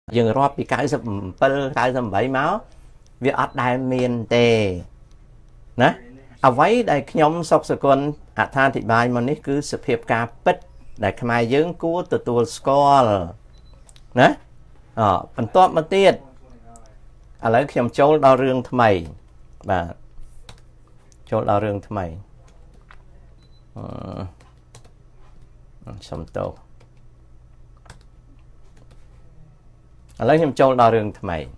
dương rót bị cái sầm pel cái sầm bảy máu việc ở đại miền tề nè ở vậy đại nhóm sọc sờ con than thị bài mà nít cứ sự hiệp ca bích đại khai dưỡng cú từ tua score nè phần top mà tiết à lấy nhóm châu đào rương thay mày và châu đào rương thay mày xong tô lấy nhóm châu đào rương thay mày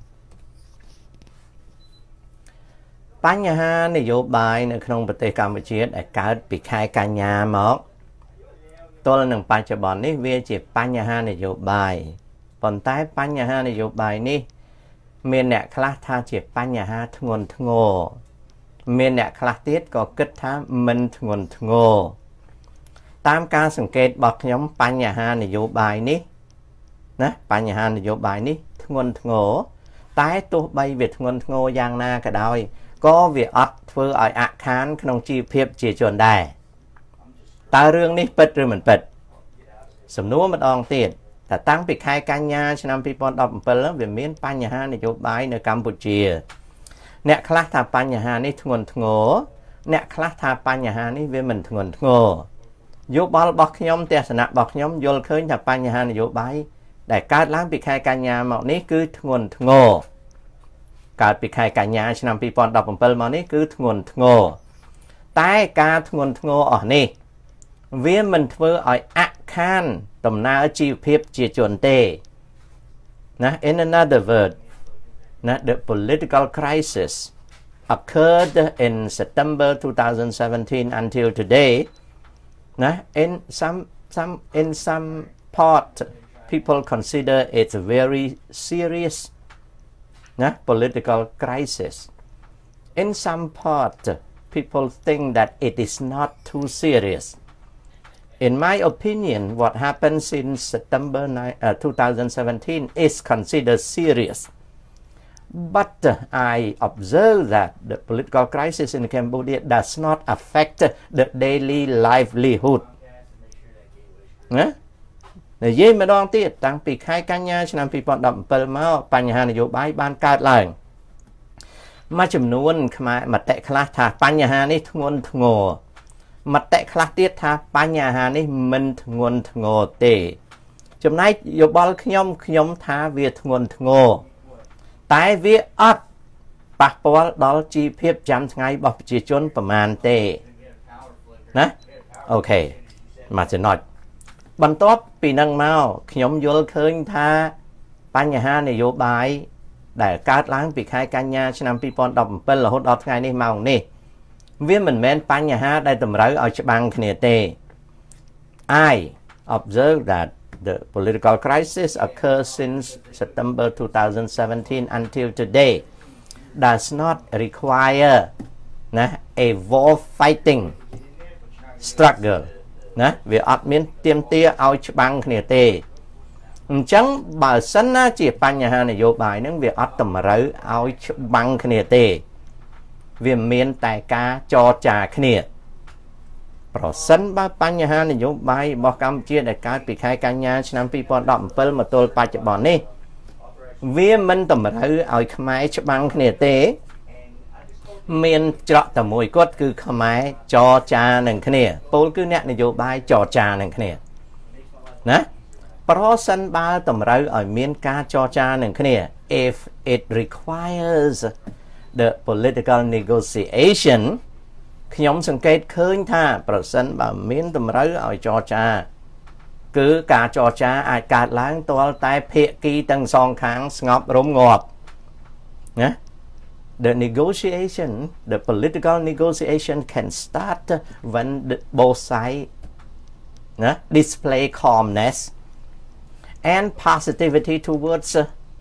bánh nhà ha này vô bàiในក្នុងប្រទេសកម្ពុជាដែលកើតពីខែកញ្ញាមកទល់នឹងបច្ចុប្បន្ននេះវាជាបញ្ហានយោបាយប៉ុន្តែបញ្ហានយោបាយនេះមានអ្នកខ្លះថាជាបញ្ហាធ្ងន់ធ្ងរមានអ្នកខ្លះទៀតក៏គិតថាមិនធ្ងន់ធ្ងរតាមការសង្កេតរបស់ខ្ញុំបញ្ហានយោបាយនេះណាបញ្ហានយោបាយនេះធ្ងន់ធ្ងរតែទោះបីវាធ្ងន់ធ្ងរយ៉ាងណាក៏ដោយក៏វាអត់ធ្វើឲ្យអាក់ខានក្នុងជីវភាពជាជនដែរតើរឿងនេះពិតឬមិនពិតសំណួរម្ដងទៀតតែតាំងពីខែកញ្ញាឆ្នាំ2017វាមានបញ្ហានយោបាយនៅកម្ពុជាអ្នកខ្លះថាបញ្ហានេះធ្ងន់ធ្ងរអ្នកខ្លះថាបញ្ហានេះវាមិនធ្ងន់ធ្ងរយោបល់របស់ខ្ញុំទស្សនៈរបស់ខ្ញុំយល់ឃើញថាបញ្ហានយោបាយដែលកើតឡើងពីខែកញ្ញាមកនេះគឺធ្ងន់ធ្ងរកើតពីខែកញ្ញាឆ្នាំ2017មកនេះគឺធ្ងន់ធ្ងរតែការធ្ងន់ធ្ងរអស់នេះវាមិនធ្វើឲ្យអាក់ខានដំណើរជីវភាពជាជនទេណា in another word ណា the political crisis occurred in September 2017 until today ណា in some part people consider it a very serious political crisis. In some part, people think that it is not too serious. In my opinion, what happened since September 2017 is considered serious. But I observe that the political crisis in Cambodia does not affect the daily livelihood. និយាយម្ដងទៀតតាំងពីខែកញ្ញាឆ្នាំ2017មកបញ្ហានយោបាយបានកើតឡើងមួយចំនួនខ្មែរមតិខ្លះថាបញ្ហានេះធ្ងន់ធ្ងរមតិខ្លះទៀតថាបញ្ហានេះមិនធ្ងន់ធ្ងរទេចំណែកយោបល់ខ្ញុំថាវាធ្ងន់ធ្ងរតែវាអត់ប៉ះពាល់ដល់ជីវភាពប្រចាំថ្ងៃរបស់ប្រជាជនប្រមាណទេណាអូខេមកចំណុចបន្ទាប់ពីនឹងមកខ្ញុំយល់ឃើញថាបញ្ហានយោបាយដែលកើតឡើងពីខែកញ្ញាឆ្នាំ2017រហូតដល់ថ្ងៃនេះមកនេះវាមិនមែនបញ្ហាដែលតម្រូវឲ្យច្បាំងគ្នាទេ I observe that the political crisis occurs since September 2017 until today does not require a war fighting struggleណាវាអត់មានទាមទារឲ្យច្បាំងគ្នាទេអញ្ចឹងបើសិនណាជាបញ្ហានយោបាយហ្នឹងវាអត់តម្រូវឲ្យច្បាំងគ្នាទេវាមានតែការចរចាគ្នាប្រសិនបើបញ្ហានយោបាយរបស់កម្ពុជាដែលកើតពីខែកញ្ញាឆ្នាំ2017មកទល់បច្ចុប្បន្ននេះវាមិនតម្រូវឲ្យខ្មែរច្បាំងគ្នាទេមានច្រកតែមួយគត់គឺខ្មែរចរចានឹងគ្នាពលគឺអ្នកនយោបាយចរចានឹងគ្នាណាប្រសិនបើតម្រូវឲ្យមានការចរចានឹងគ្នា if it requires the political negotiation ខ្ញុំសង្កេតឃើញថាប្រសិនបើមានតម្រូវឲ្យចរចាគឺការចរចាអាចកើតឡើងទាល់តែភាគីទាំងសងខាងស្ងប់រម្ងាប់ណា The negotiation, the political negotiation can start when both sides display calmness and positivity towards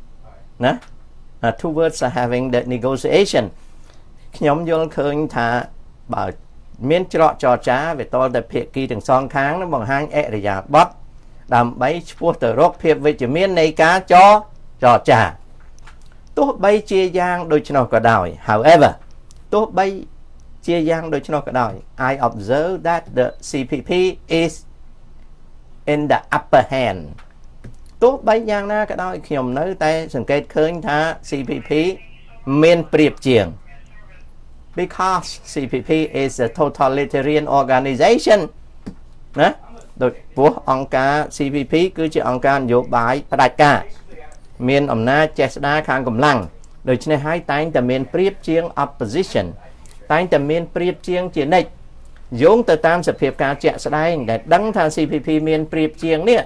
having the negotiation. ខ្ញុំយល់ឃើញថាបើមានច្រកចរចាវាតលតែភាគីទាំងសងខាងនឹងបង្ហាញអរិយាប័ត្រដើម្បីឆ្ពោះទៅរកភាពវិជ្ជមាននៃការចរចាទោះបីជាយ៉ាងដូច្នោះក៏ដោយ however ទោះបីជាយ៉ាងដូច្នោះក៏ដោយ I observe that the CPP is in the upper hand ទោះបីយ៉ាងណាក៏ដោយខ្ញុំនៅតែសង្កេតឃើញថា CPP មានប្រៀបជាង because CPP is a totalitarian organization ណាដោយព្រោះអង្គការ CPP គឺជាអង្គការនយោបាយផ្ដាច់ការមានអំណាចចេះស្ដារខាងកម្លាំងដូច្នេះហើយតែងតែមានប្រៀបជាង opposition តែងតែមានប្រៀបជាងជានិច្ចយោងទៅតាមសភាពការជាក់ស្ដែងដែលដឹងថា CPP មានប្រៀបជាងនេះ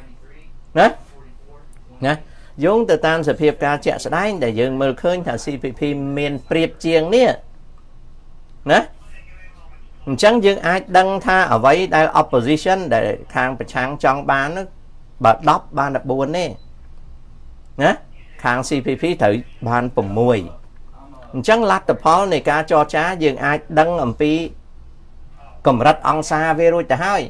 ណាយោងទៅតាមសភាពការជាក់ស្ដែងដែលយើងមើលឃើញថា CPP មានប្រៀបជាងនេះណាអញ្ចឹងយើងអាចដឹងថាអ្វីដែល opposition ដែលខាងប្រឆាំងចង់បានបើ10បាន14ទេណាខាង CPP ត្រូវបាន6អញ្ចឹងលទ្ធផលនៃការចរចាយើងអាចដឹងអំពីកម្រិតអង្សាវារួចទៅហើយ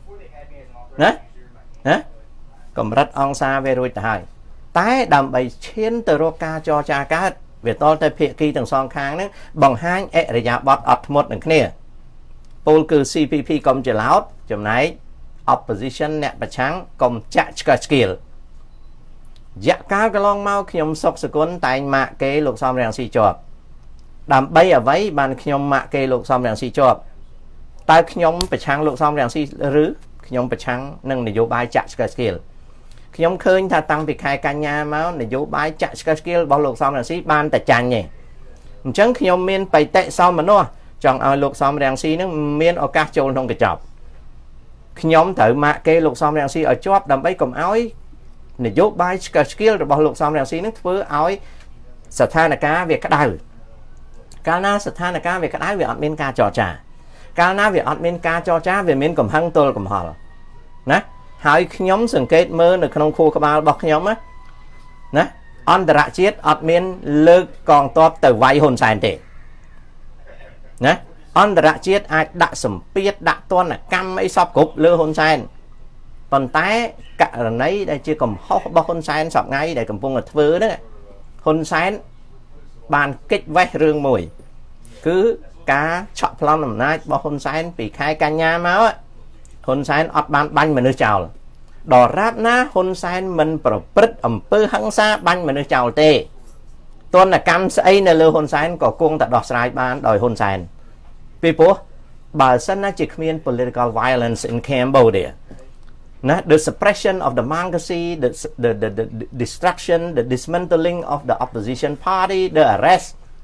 ណាកម្រិតអង្សាវារួចទៅហើយតែដើម្បីឈានទៅរកការចរចាកើតវាតលតែភាគីទាំងសងខាងហ្នឹងបង្ហាញអរិយាប័ត្រអត់ធ្មត់នឹងគ្នាពលគឺ CPP កុំច្រឡោតចំណែក opposition អ្នកប្រឆាំងកុំចាក់ឆ្កឹះឆ្កៀលយៈកាលកន្លងមកខ្ញុំសុកសគុណតែងម៉ាក់គេលោកសំរងស៊ីជាប់ដើម្បីអ្វីបានខ្ញុំម៉ាក់គេលោកសំរងស៊ីជាប់តើខ្ញុំប្រឆាំងលោកសំរងស៊ីឬខ្ញុំប្រឆាំងនឹងនយោបាយចាក់ឆ្កឹះឆ្កៀលខ្ញុំឃើញថាតាំងពីខែកញ្ញាមកនយោបាយចាក់ឆ្កឹះឆ្កៀលរបស់លោកសំរងស៊ីបានតែចាញ់ទេអញ្ចឹងខ្ញុំមានបៃតៈសោមនស្សចង់ឲ្យលោកសំរងស៊ីនឹងមានឱកាសចូលក្នុងកញ្ចប់ខ្ញុំត្រូវម៉ាក់គេលោកសំរងស៊ីឲ្យជាប់ដើម្បីកុំឲ្យនយោបាយឆ្កឹះឆ្កៀលរបស់លោកសំរងស៊ីនឹងធ្វើឲ្យស្ថានភាពវាក្តៅកាលណាស្ថានភាពវាក្តៅវាអត់មានការចរចាកាលណាវាអត់មានការចរចាវាមានកំហឹងទល់កំហល់ណាហើយខ្ញុំសង្កេតមើលនៅក្នុងខួរក្បាលរបស់ខ្ញុំណាអន្តរជាតិអត់មានលើកកងទ័ពទៅវាយហ៊ុនសែនទេណាអន្តរជាតិអាចដាក់សម្ពាធដាក់ទណ្ឌកម្មអីសពគ្រប់លើហ៊ុនសែនប៉ុន្តែករណីដែលជាកំហុសរបស់ហ៊ុនសែនសពថ្ងៃដែលកំពុងតែធ្វើហ្នឹងហ៊ុនសែនបានកិច្ចវេះរឿងមួយគឺការឆក់ប្លន់អំណាចរបស់ហ៊ុនសែនពីខែកញ្ញាមកហ៊ុនសែនអត់បានបាញ់មនុស្សចោលដរាបណាហ៊ុនសែនមិនប្រព្រឹត្តអំពើហិង្សាបាញ់មនុស្សចោលទេទណ្ឌកម្មស្អីនៅលើហ៊ុនសែនក៏គង់តែដោះស្រាយបានដោយហ៊ុនសែនពីព្រោះបើសិនណាជាគ្មាន political violence in Cambodia ណា the suppression of democracy the destruction the dismantling of the opposition party the arrest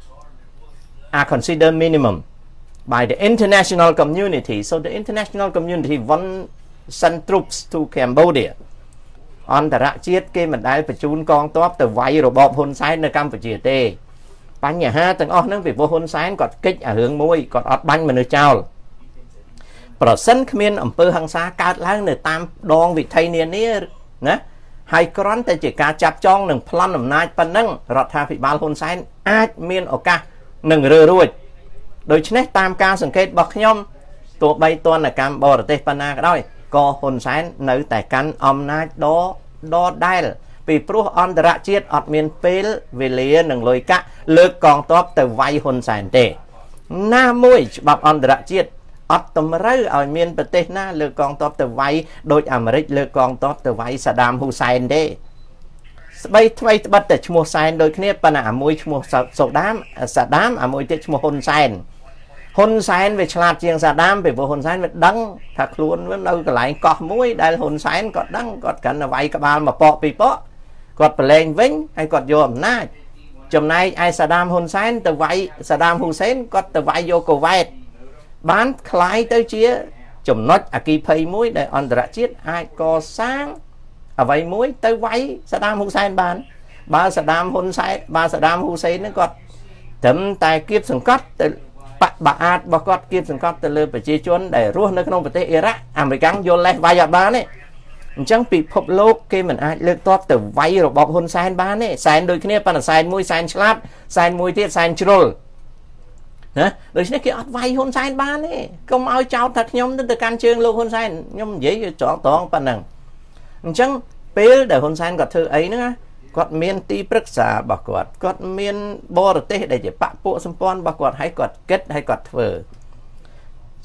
are considered minimum by the international community so the international community won't send troops to Cambodia អន្តរជាតិគេមិនដែលបញ្ជូនកងទ័ពទៅវាយរបបហ៊ុនសែននៅកម្ពុជាទេបញ្ហាទាំងអស់ហ្នឹងពីព្រោះហ៊ុនសែនគាត់កិច្ចរឿងមួយគាត់អត់បាញ់មនុស្សចោលប្រសិនគ្មានអំពើហិង្សាកើតឡើងនៅតាមដងវិថីនានាណាហើយគ្រាន់តែជាការចាប់ចងនិងប្លន់អំណាចប៉ុណ្ណឹងរដ្ឋាភិបាលហ៊ុនសែនអាចមានឱកាសនឹងរើរួចដូច្នេះតាមការសង្កេតរបស់ខ្ញុំទោះបីទណ្ឌកម្មបរទេសប៉ុណ្ណាក៏ដោយក៏ហ៊ុនសែននៅតែកាន់អំណាចដដែលពីព្រោះអន្តរជាតិអត់មានពេលវេលានិងលុយកាក់លើកកងទ័ពទៅវាយហ៊ុនសែនទេណាមួយច្បាប់អន្តរជាតិអត់តម្រូវឲ្យមានប្រទេសណាលើកកងទ័ពទៅវាយដោយអាមេរិកលើកកងទ័ពទៅវាយសាដាមហ៊ូសែនទេស្បីថ្មីត្បិតតែឈ្មោះសែនដូចគ្នាប៉ុន្តែអាមួយឈ្មោះសាដាមអាមួយទៀតឈ្មោះហ៊ុនសែនវាឆ្លាតជាងសាដាមពីព្រោះហ៊ុនសែនវាដឹងថាខ្លួនវានៅកន្លែងកោះមួយដែលហ៊ុនសែនក៏ដឹងគាត់កាន់តែវាយក្បាលមកប៉កពីប៉កគាត់ប្រឡែងវិញហើយគាត់យកអំណាចចំណែកឯសាដាមហ៊ុនសែនទៅវាយសាដាមហ៊ូសេនគាត់ទៅវាយយកកូវ៉ែតបានคล้ายទៅជាចំណុចអគិភ័យមួយដែលអន្តរជាតិអាចកសាងអ្វីមួយទៅវាយសាដាមហ៊ូសែនបានបើសាដាមហ៊ុនសេនហ្នឹងគាត់ត្រឹមតែគៀបសង្កត់ទៅបាក់អាតរបស់គាត់គៀបសង្កត់ទៅលើប្រជាជនដែលរស់នៅក្នុងប្រទេសអ៊ីរ៉ាក់អាមេរិកយល់លេសវាយអត់បានទេអញ្ចឹងពិភពលោកគេមិនអាចលើកទ័ពទៅវាយរបបហ៊ុនសែនបានទេសែនដូចគ្នាប៉ុន្តែសែនមួយសែនឆ្លាតសែនមួយទៀតសែនជ្រុលណាដូច្នេះគេអត់វាយហ៊ុនសែនបានទេកុំឲ្យចោទថាខ្ញុំទៅកាន់ជើងលោកហ៊ុនសែនខ្ញុំនិយាយត្រង់ប៉ុណ្ណឹងអញ្ចឹងពេលដែលហ៊ុនសែនគាត់ធ្វើអីហ្នឹងគាត់មានទីប្រឹក្សារបស់គាត់មានបរទេសដែលជាបកពួកសម្ព័ន្ធរបស់គាត់ហើយគាត់គិតហើយគាត់ធ្វើ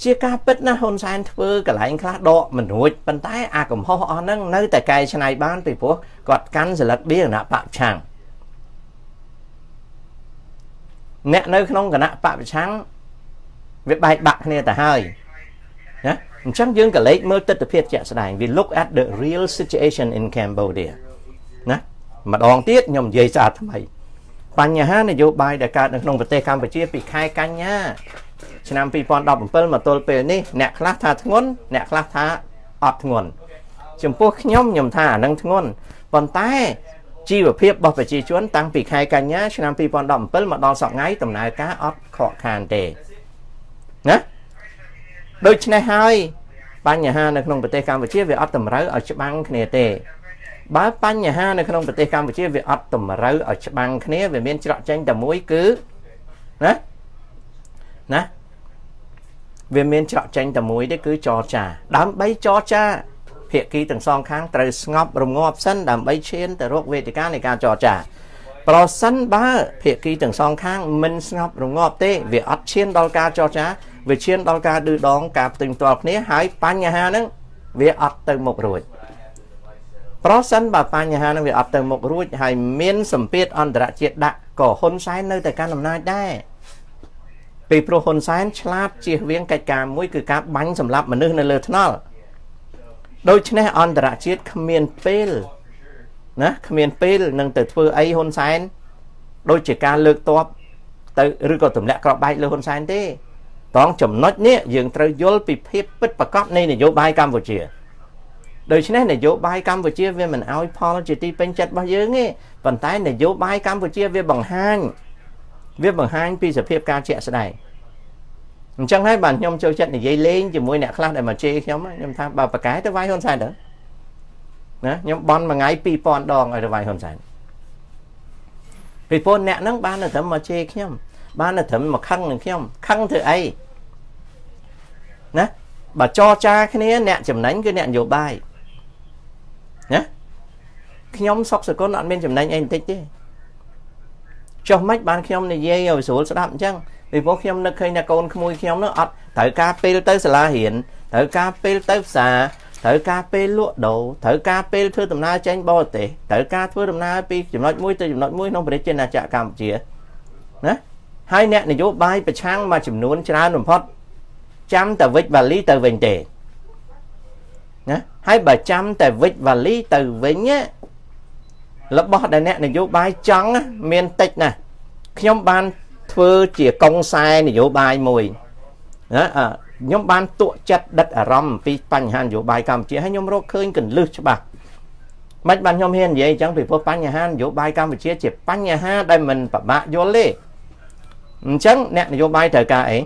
chia ca bích na hôn sai thưa cả lại khác độ mình nuôi bàn tay cầm ho on nâng nơi tại cây này bán thì phố gọt cắn rồi lật bia nạ bạo chẳng nè nơi không cả nạ bạo trắng việc bài bạc này tại hai nhá chắc dương cả lấy mơ tất phiệt chạy sài vì look at the real situation in Cambodia nè mà đòn tiết nhom dây xa thằng mày pan nhà hát này vô bài đại ca được nông vật tây Campuchia bị khai canh nhá năm pi pon đọc một mà tôi về ní nẹt khát tha ngôn nẹt khát tha ọt ngôn chấm pua nhóm nhom tha năng ngôn còn tay chi và phiếp bảo phải chi chuốn tăng bị khai canh nhá năm pi pon đọc mà đo sọ ngay tầm này cá ọt khó khăn tệ nhá đôi chân này hai pan nhà hát được nông vật tây Campuchia về ọt tầm ráo ở chợ băng này tệ bá pan nhà hát được nông vật tây Campuchia về ọt tầm ráo ở chợ băng này về miền trọ tranh tầm mũi cứ nè nè về miền trọ tranh tầm mũi đấy cứ cho trà đám bấy cho cha hiện ký từng song kháng từ ngọc rồng ngọc sân đám bấy trên từ rốt về thì cá này cá cho trà pro sân bá hiện ký từng song kháng mình ngọc rồng ngọc tê về ắt trên đo cá cho trà về trên đo cá đưa đón cả từng tọt này hái pan nhà ha nữa về ắt từ một rồi pro sân bà pan nhà ha nó về ắt từ một rồi hay miền sầm piết on đã triệt đạ cổ hôn sai nơi tại cá nằm nay đây vì pro hôn sáng chát chia viên cái cà mũi cứ cá bánh sầm lấp mà nước này lơ tháo đôi chân này on đã chết khamiên pel nè khamiên pel nâng từ phơi ấy hôn sáng đôi chỉ cá lược top từ rư có tụm lẹ cọp bay lơ hôn sáng thế tóm chấm nốt nhé dừng từ vô bị phép bứt bạc cọp này vô bay Campuchia đôi chân này vô bay Campuchia về mình áo apology bên chặt bao nhiêu nghe bàn tay này vô bay Campuchia về bằng hang viết bằng hai pi sẽ phép ca trẻ sẽ này chẳng hay bạn nhom chơi trận này dây lên chỉ môi nẹt khác để mà chê nhóm nhom tham bảo cái tới vai hơn sai nữa nè nhom bon mà ngay pi pon đòn ở vai hơn sai vì pon nẹt nó ban là thầm mà chê nhóm ban là thầm mà khăng được nhóm khăng từ ấy nè bà cho cha cái này nẹt chấm đánh cái nẹt nhiều bài nhé nhóm sọc sự con nọn bên chấm đánh anh thích chứ cho mấy bạn khi ông này dây rồi xuống sẽ đậm chăng vì bố khi ông nó khơi nhà con mùi khi ông nó ọt thử cà phê tới sẽ là hiện thử cà phê tới xà thử cà phê lụa đồ thử cà phê thưa tầm na tranh bao tệ thử cà phê tầm na pi chụp nói mũi tôi chụp nói mũi nó phải trên là chợ Campuchia nè hai nẹt này vô bay phải trang mà chụp nuôn cho nó phật trăm tờ vịt và lý tờ vịnh tệ nè hai bà trăm tờ vịt và lý tờ vịnh nhé lớp bó đại nẹt này vô bài trắng miền tịch nè nhóm ban thưa chỉ công sai này vô bài mùi đó nhóm ban tụ chất đất ở râm vì bánh hàn vô bài Campuchia hay nhóm rốt khơi cần lưu cho bà mấy bạn nhóm hiền vậy chẳng vì phố bánh nhà hàn vô bài Campuchia chỉ bánh nhà hàn đây mình bà bạ vô lê chẳng nẹt này vô bài thời ca ấy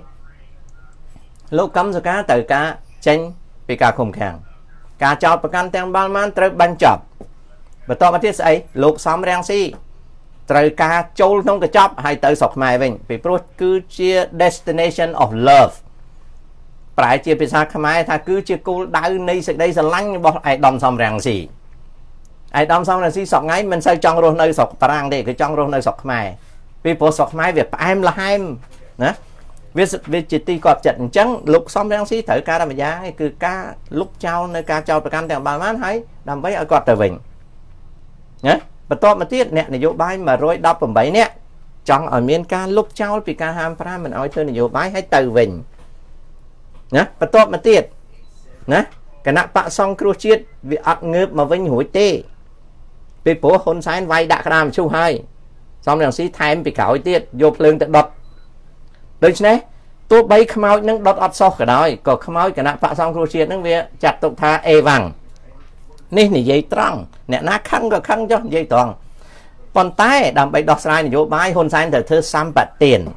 lúc cấm cho cá thời ca tranh vì ca khủng kháng ca chọt và căn tên ban man trời bánh chọp và to mà thiết ấy lục xóm rang si trời ca châu không cái chóp hay tới sọc mày mình vì pro cứ chia destination of love phải chia pizza khmai tha cứ chia cô đau này sực đây sờ lanh bỏ ai đom xóm rang si ai đom xóm rang si sọc ngay mình xây trong rồi nơi sọc tarang để cái trong rồi nơi sọc mày vì pro sọc mày việc em là em nè vì chỉ ti cọp trận trắng lục xóm rang si thử ca ra mà giá cứ ca lúc trao nơi ca trao căn tiền bà mán thấy đầm với ở cọp trời vịnh nhé và to mà tiết nè này vô bài mà rồi đọc bằng bảy nè trong ở miền ca lúc cháu vì ca ham pra mình nói thôi này vô bài hay từ vịnh nhé và to mà tiết nè cái nắp bạ xong kêu chiết vì ắt ngớp mà vinh hủi tê vì bố hôn sáng vay đã làm chu hai xong rằng sĩ thay vì khảo tiết vô lương tự đọt đấy chứ này tôi bay khám áo nâng đọt ọt sọc cả đói còn khám áo cái nắp bạ xong kêu chiết nâng về chặt tục tha ê vàng nên là dây trăng nè nó khăn có khăn cho dây toàn còn tay đầm bay đọt sai vô bài hôn sáng từ thơ xăm bạc tiền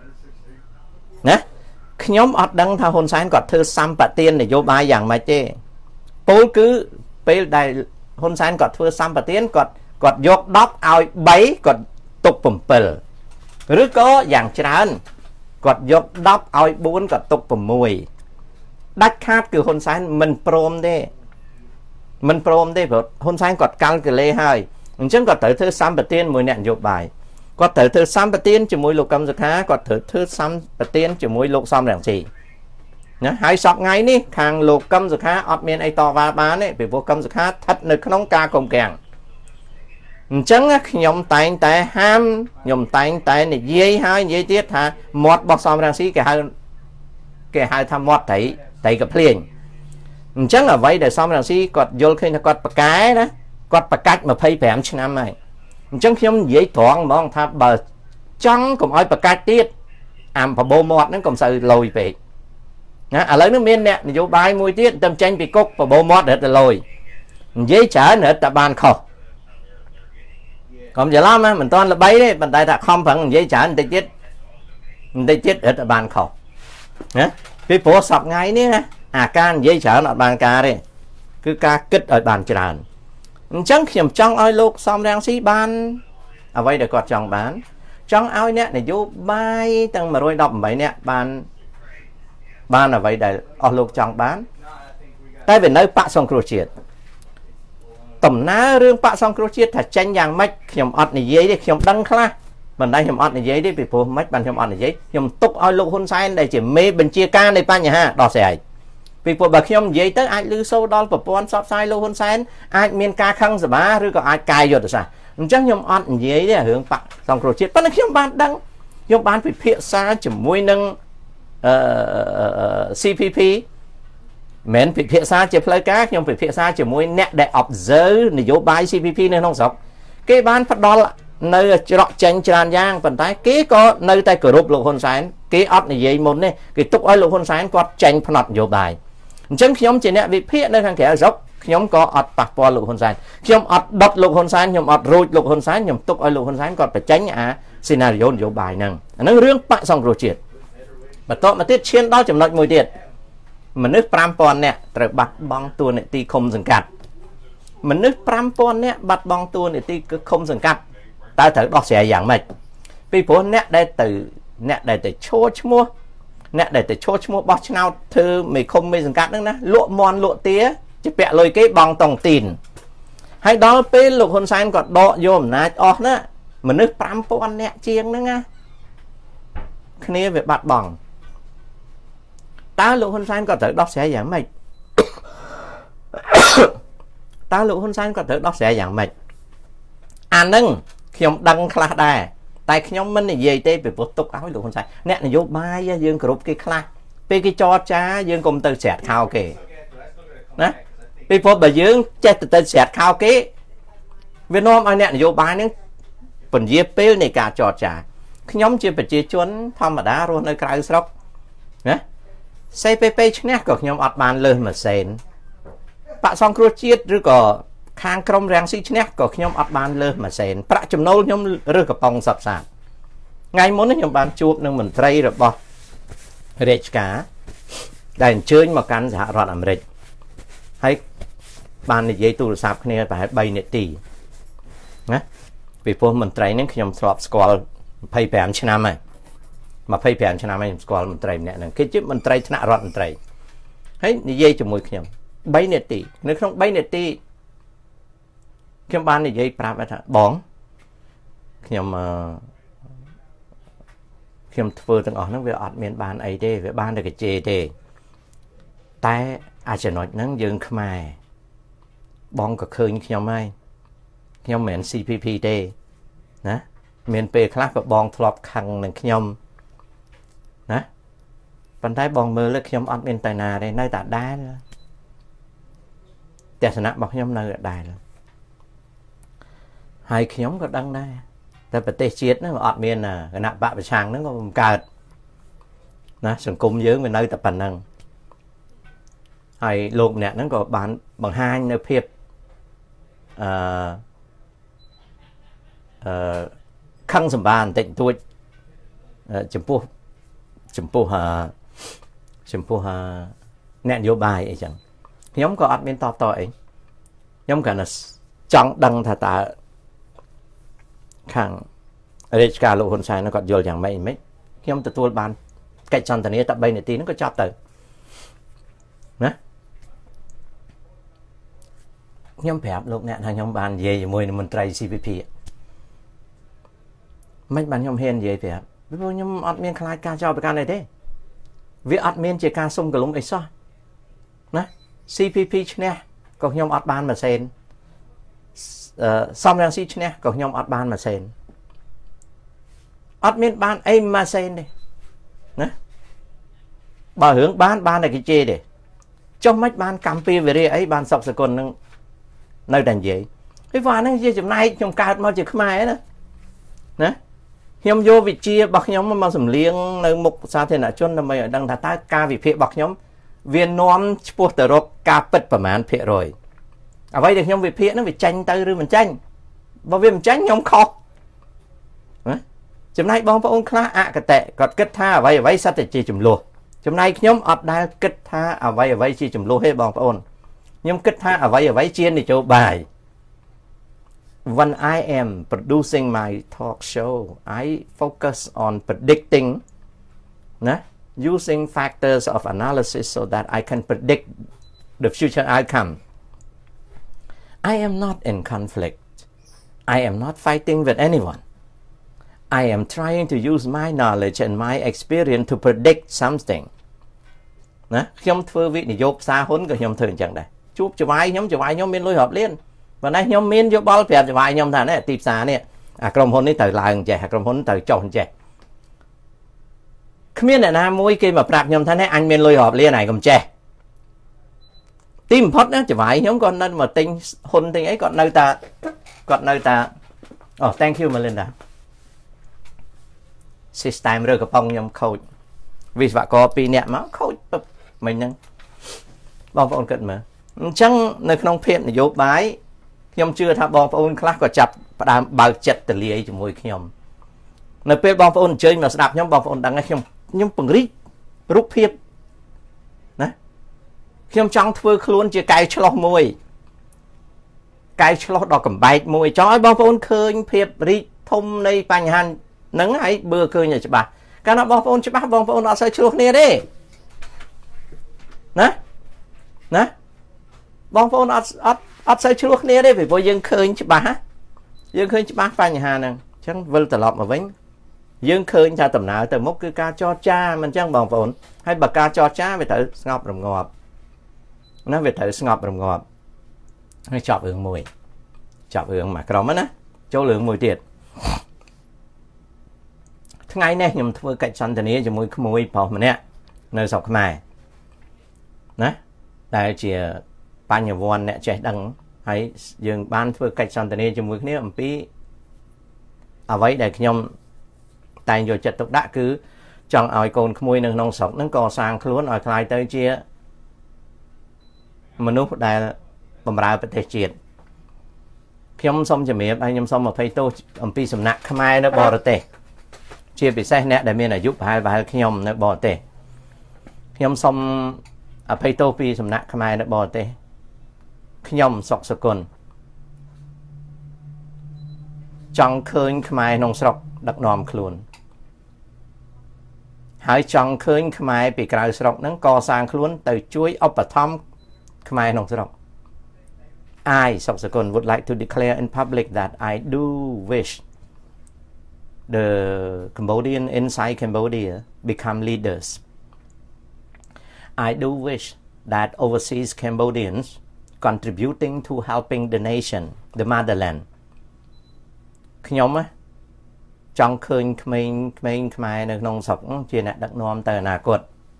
nè nhóm ọt đăng thao hôn sáng còn thơ xăm bạc tiền để vô bài dạng mà chê bố cứ bây đây hôn sáng còn thơ xăm bạc tiền còn dọc đóc ao bấy còn tục bầm bờ rứa có dạng tràn còn dọc đóc ao bốn còn tục bầm mùi đắt khát cứ hôn sáng mình prom đi mình prom đây vợ hôn sáng còn căng cái lê hai chẳng còn tới thứ xăm bát tiên mùi nẹn dụ bài còn tới thứ xăm bát tiên chỉ mùi lục cầm giật há còn tới thứ xăm bát tiên chỉ mùi lục xăm ràng gì ណាហើយសពថ្ងៃនេះខាងលោកកឹមសុខាអត់មានអីតវ៉ាបានទេពីព្រោះកឹមសុខាស្ថិតនៅក្នុងការកុំកាំងអញ្ចឹងខ្ញុំតែងតែហាមខ្ញុំតែងតែនិយាយហើយនិយាយទៀតថាមាត់របស់សំរងស៊ីគេហៅថាមាត់ត្រីកភ្លៀងអញ្ចឹងអ្វីដែលសំរងស៊ីគាត់យល់ឃើញថាគាត់ប្រកែណាគាត់ប្រកាច់25ឆ្នាំហើយអញ្ចឹងខ្ញុំនិយាយត្រង់ហ្មងថាបើចង់កុំឲ្យប្រកាច់ទៀតអាបបោមាត់ហ្នឹងកុំសូវលយពេកណាឥឡូវនេះមានអ្នកនយោបាយមួយទៀតតែចេញពីគុកបបោមាត់រត់ទៅលយនិយាយច្រើនរត់តែបានខុសកុំច្រឡំណាមិនតាន់ល្បីទេប៉ុន្តែថាខំប្រឹងនិយាយច្រើនបន្តិចទៀតរត់តែបានខុសណាពីព្រោះសប្ថ្ងៃនេះណាអាការនិយាយច្រើនអត់បានការទេគឺការគិតឲ្យបានច្រើនអញ្ចឹងខ្ញុំចង់ឲ្យលោកសំរងស៊ីបានអ្វីដែលគាត់ចង់បានចង់ឲ្យអ្នកនយោបាយទាំង118នាក់បានអ្វីដែលអស់លោកចង់បានតែវានៅបកសង្គ្រោះជាតិដំណើររឿងបកសង្គ្រោះជាតិថាចេញយ៉ាងម៉េចខ្ញុំអត់និយាយទេខ្ញុំដឹងខ្លះប៉ុន្តែខ្ញុំអត់និយាយទេពីព្រោះមិនបានខ្ញុំអត់និយាយខ្ញុំទុកឲ្យលោកហ៊ុនសែនដែលជាមេបញ្ជាការនៃបញ្ហាដោះស្រាយពីព្រោះបើខ្ញុំនិយាយទៅអាចលឺសូរដល់ប្រព័ន្ធផ្សព្វផ្សាយលោកហ៊ុនសែនអាចមានការខឹងសម្បាឬក៏អាចកាយយុទ្ធសាស្ត្រអញ្ចឹងខ្ញុំអត់និយាយទេរឿងបកសង្គ្រោះជាតិប៉ុន្តែខ្ញុំបានដឹងខ្ញុំបានពិភាក្សាជាមួយនឹងCPP មិនពិភាក្សាជាផ្លូវការខ្ញុំពិភាក្សាជាមួយអ្នកដែល observe នយោបាយ CPP នៅក្នុងស្រុកគេបានផ្ដល់នៅច្រកចេញច្រើនយ៉ាងប៉ុន្តែគេក៏នៅតែគោរពលោកហ៊ុនសែនគេអត់និយាយមុនទេគេទុកឲ្យលោកហ៊ុនសែនគាត់ចេញផ្នត់នយោបាយអញ្ចឹងខ្ញុំជាអ្នកវិភាគនៅខាងក្រៅស្រុកខ្ញុំក៏អត់ប៉ះពាល់លោកហ៊ុនសែនខ្ញុំអត់ដុតលោកហ៊ុនសែនខ្ញុំអត់រួចលោកហ៊ុនសែនខ្ញុំទុកឲ្យលោកហ៊ុនសែនគាត់បញ្ចេញអាសេណារីយ៉ូនយោបាយហ្នឹងអាហ្នឹងរឿងបកសង្គ្រោះជាតិបន្តមកទៀតឈានដល់ចំណុចមួយទៀតមនុស្ស 5000 នាក់ត្រូវបាត់បង់តួនាទីឃុំសង្កាត់មនុស្ស 5000 នាក់បាត់បង់តួនាទីឃុំសង្កាត់តើត្រូវដោះស្រាយយ៉ាងម៉េចពីព្រោះអ្នកដែលទៅឈរឈ្មោះបោះឆ្នោតធ្វើមេឃុំមេសង្កាត់ហ្នឹងណាលក់មន់លក់ទាជាពាក់លុយគេបង់តុងទីនហើយដល់ពេលលោកហ៊ុនសែនក៏ដកយកអំណាចអស់ណាមនុស្ស 5000 នាក់ជាងហ្នឹងណាគ្នាវាបាត់បង់តើលោកហ៊ុនសែនក៏ត្រូវដោះស្រាយយ៉ាងម៉េចអាហ្នឹងខ្ញុំដឹងខ្លះដែរតែខ្ញុំមិននិយាយទេពីព្រោះទុកឲ្យលោកហ៊ុនសែនអ្នកនយោបាយយើងគ្រប់គេខ្លះពេលគេចរចាយើងកុំទៅច្រាត់ខោគេណាពីព្រោះបើយើងចេះទៅច្រាត់ខោគេវានាំឲ្យអ្នកនយោបាយហ្នឹងពន្យាពេលនៃការចរចាខ្ញុំជាប្រជាជនធម្មតារស់នៅក្រៅស្រុកណា CPP ឈ្នះក៏ខ្ញុំអត់បានលើសម៉ាស៊ីនបកសង្គ្រោះជាតិឬក៏ខាងក្រមរាំងស៊ីឈ្នះក៏ខ្ញុំអត់បានលើសម៉ាស៊ីនប្រាក់ចំណូលខ្ញុំរើសកំប៉ុងសັບសាថ្ងៃមុនខ្ញុំបានជួបនឹងមន្ត្រីរបស់រាជការដែលអញ្ជើញមកកាន់សហរដ្ឋអាមេរិកហើយបាននិយាយទូរស័ព្ទគ្នាប្រហែល3នាទីណាពីព្រោះមន្ត្រីហ្នឹងខ្ញុំធ្លាប់ស្គាល់25ឆ្នាំហើយ25ឆ្នាំហើយខ្ញុំស្គាល់មន្ត្រីម្នាក់ហ្នឹងគេជាមន្ត្រីថ្នាក់រដ្ឋមន្ត្រីហើយនិយាយជាមួយខ្ញុំ3នាទីនៅក្នុង3នាទីខ្ញុំបាននិយាយប្រាប់ថាបងខ្ញុំធ្វើទាំងអស់ហ្នឹងវាអត់មានបានអីទេវាបានតែកជេទេតែអាចចំណុចហ្នឹងយើងខ្មែរបងក៏ឃើញខ្ញុំហើយខ្ញុំមិនមែន CPP ទេណាមានពេលខ្លះក៏បងធ្លាប់ខឹងនឹងខ្ញុំណាប៉ុន្តែបងមើលខ្ញុំអត់មានតែណាទេនៅតែដែរទស្សនៈរបស់ខ្ញុំនៅតែដែរហើយខ្ញុំក៏ដឹងដែរតែប្រទេសជាតិហ្នឹងអត់មានគណៈបកប្រឆាំងហ្នឹងក៏មិនកើតណាសង្គមយើងវានៅតែប៉ុណ្្នឹងហើយលោកម្នាក់ហ្នឹងក៏បានបង្ហាញនៅភាពខឹងសម្បាបន្តិចបន្តួចចំពោះអ្នកនយោបាយអីចឹងខ្ញុំក៏អត់មានតបតអីខ្ញុំគ្រាន់តែចង់ដឹងថាតើខាងរាជការលោកហ៊ុនសែនគាត់យល់យ៉ាងម៉េចខ្ញុំទទួលបានកិច្ចសន្ទនាតែ3នាទីហ្នឹងក៏ចប់ទៅណាខ្ញុំប្រាប់លោកអ្នកថាខ្ញុំបាននិយាយជាមួយនឹងមន្ត្រី CPP មិនបានខ្ញុំហ៊ាននិយាយប្រាប់ពីព្រោះខ្ញុំអត់មានខ្លាចការចោទប្រកាន់អីទេវាអត់មានជាការសុំកលុំអីសោះណា CPP ឈ្នះក៏ខ្ញុំអត់បានម៉ាស៊ីនសំរងស៊ីឈ្នះក៏ខ្ញុំអត់បានម៉ាស៊ីនអត់មានបានអីម៉ាស៊ីនទេណាបើរឿងបានតែគេជេរទេចុះមិនបានកម្មពីវិរិយអីបានសុកសគុណនឹងនៅតែនិយាយហើយវ៉ាហ្នឹងជាចំណែកខ្ញុំកើតមកជាខ្មែរណាខ្ញុំយកវិជារបស់ខ្ញុំមកសម្លៀងនៅមុខសាធារណជនដើម្បីឲ្យដឹងថាតើការវិភាគរបស់ខ្ញុំវានាំឆ្ពោះទៅរកការពិតប្រមាណភាគរយអ្វីដែលខ្ញុំវិភាគហ្នឹងវាចាញ់ទៅឬមិនចាញ់បើវាមិនចាញ់ខ្ញុំខុសណាចំណែកបងប្អូនខ្លះអកតេគាត់គិតថាអ្វីសិតតែជាចំនួនចំណែកខ្ញុំអត់ដែលគិតថាអ្វីជាចំនួនទេបងប្អូនខ្ញុំគិតថាអ្វីជានយោបាយ When I am producing my talk show I focus on predicting ណា using factors of analysis so that I can predict the future outcome I am not in conflict I am not fighting with anyone I am trying to use my knowledge and my experience to predict something ណាខ្ញុំធ្វើវិនិយោគផ្សារហ៊ុនក៏ខ្ញុំធ្វើអញ្ចឹងដែរជួបចវាយខ្ញុំមានលុយរាប់លានប៉ុន្តែខ្ញុំមានយោបល់ប្រាប់ចវាយខ្ញុំថានេះទីផ្សារនេះអាក្រុមហ៊ុននេះត្រូវឡើងចេះអាក្រុមហ៊ុនត្រូវចុះចេះគ្មានអ្នកណាមួយគេមកប្រាប់ខ្ញុំថានេះអញមានលុយរាប់លានហើយកុំចេះទីបំផុតណាចវាយខ្ញុំគាត់នៅមកទិញហ៊ុនទិញអីគាត់នៅតែអូ thank you Melinda system រើកំប៉ុងខ្ញុំខូចវិស្វករ2នាក់មកខូចពឹបមិញហ្នឹងបងប្អូនគិតមើលអញ្ចឹងនៅក្នុងភាពនយោបាយខ្ញុំជឿថាបងប្អូនខ្លះក៏ចាប់ផ្ដើមបើកចិត្តទលាយជាមួយខ្ញុំនៅពេលបងប្អូនអញ្ជើញមកស្ដាប់ខ្ញុំបងប្អូនដឹងហើយខ្ញុំពង្រីករូបភាពណាខ្ញុំចង់ធ្វើខ្លួនជាកែវឆ្លោះមួយកែវឆ្លោះដល់កំបែកមួយចង់ឲ្យបងប្អូនឃើញភាពរីកធំនៃបញ្ហាហ្នឹងហើយបើឃើញឲ្យច្បាស់កាលណាបងប្អូនច្បាស់បងប្អូនអត់សូវឆ្លោះគ្នាទេណាបងប្អូនអត់សូវឆ្លោះគ្នាទេពីព្រោះយើងឃើញច្បាស់បញ្ហាហ្នឹងអញ្ចឹងវិលត្រឡប់មកវិញយើងឃើញថាដំណើរទៅមុខគឺការចរចាមិនអញ្ចឹងបងប្អូនហើយបើការចរចាវាត្រូវស្ងប់រងាប់ណាវាត្រូវស្ងប់រងាប់ហើយចប់រឿងមួយក្រុមណាចូលរឿងមួយទៀតថ្ងៃនេះខ្ញុំធ្វើកិច្ចសន្ទនាជាមួយក្មួយប្រុសម្នាក់នៅស្រុកខ្មែរណាដែលជាបញ្ញវន្តអ្នកចេះដឹងហើយយើងបានធ្វើកិច្ចសន្ទនាជាមួយគ្នាអំពីអ្វីដែលខ្ញុំតែងយកចិត្តទុកដាក់គឺចង់ឲ្យកូនក្មួយនៅក្នុងស្រុកហ្នឹងកសាងខ្លួនឲ្យខ្លាយទៅជាមនុស្សដែលបម្រើប្រទេសជាតិខ្ញុំសូមជំរាបហើយខ្ញុំសូមអភ័យទោសអំពីសំណាក់ខ្មែរនៅបរទេសជាពិសេសអ្នកដែលមានអាយុប្រហែលខ្ញុំនៅបរទេសខ្ញុំសូមអភ័យទោសពីសំណាក់ខ្មែរនៅបរទេសខ្ញុំសុកសគុណចង់ឃើញខ្មែរក្នុងស្រុកដឹកនាំខ្លួនហើយចង់ឃើញខ្មែរពីក្រៅស្រុកហ្នឹងកសាងខ្លួនទៅជួយឧបត្ថម្ភខ្មែរក្នុងស្រុក I សុកសគុណ would like to declare in public that I do wish the Cambodian inside Cambodia become leaders. I do wish that overseas Cambodians contributing to helping the nation, the motherland. ខ្ញុំចង់ឃើញក្មេងខ្មែរនៅក្នុងស្រុកជាអ្នកដឹកនាំទៅអនាគត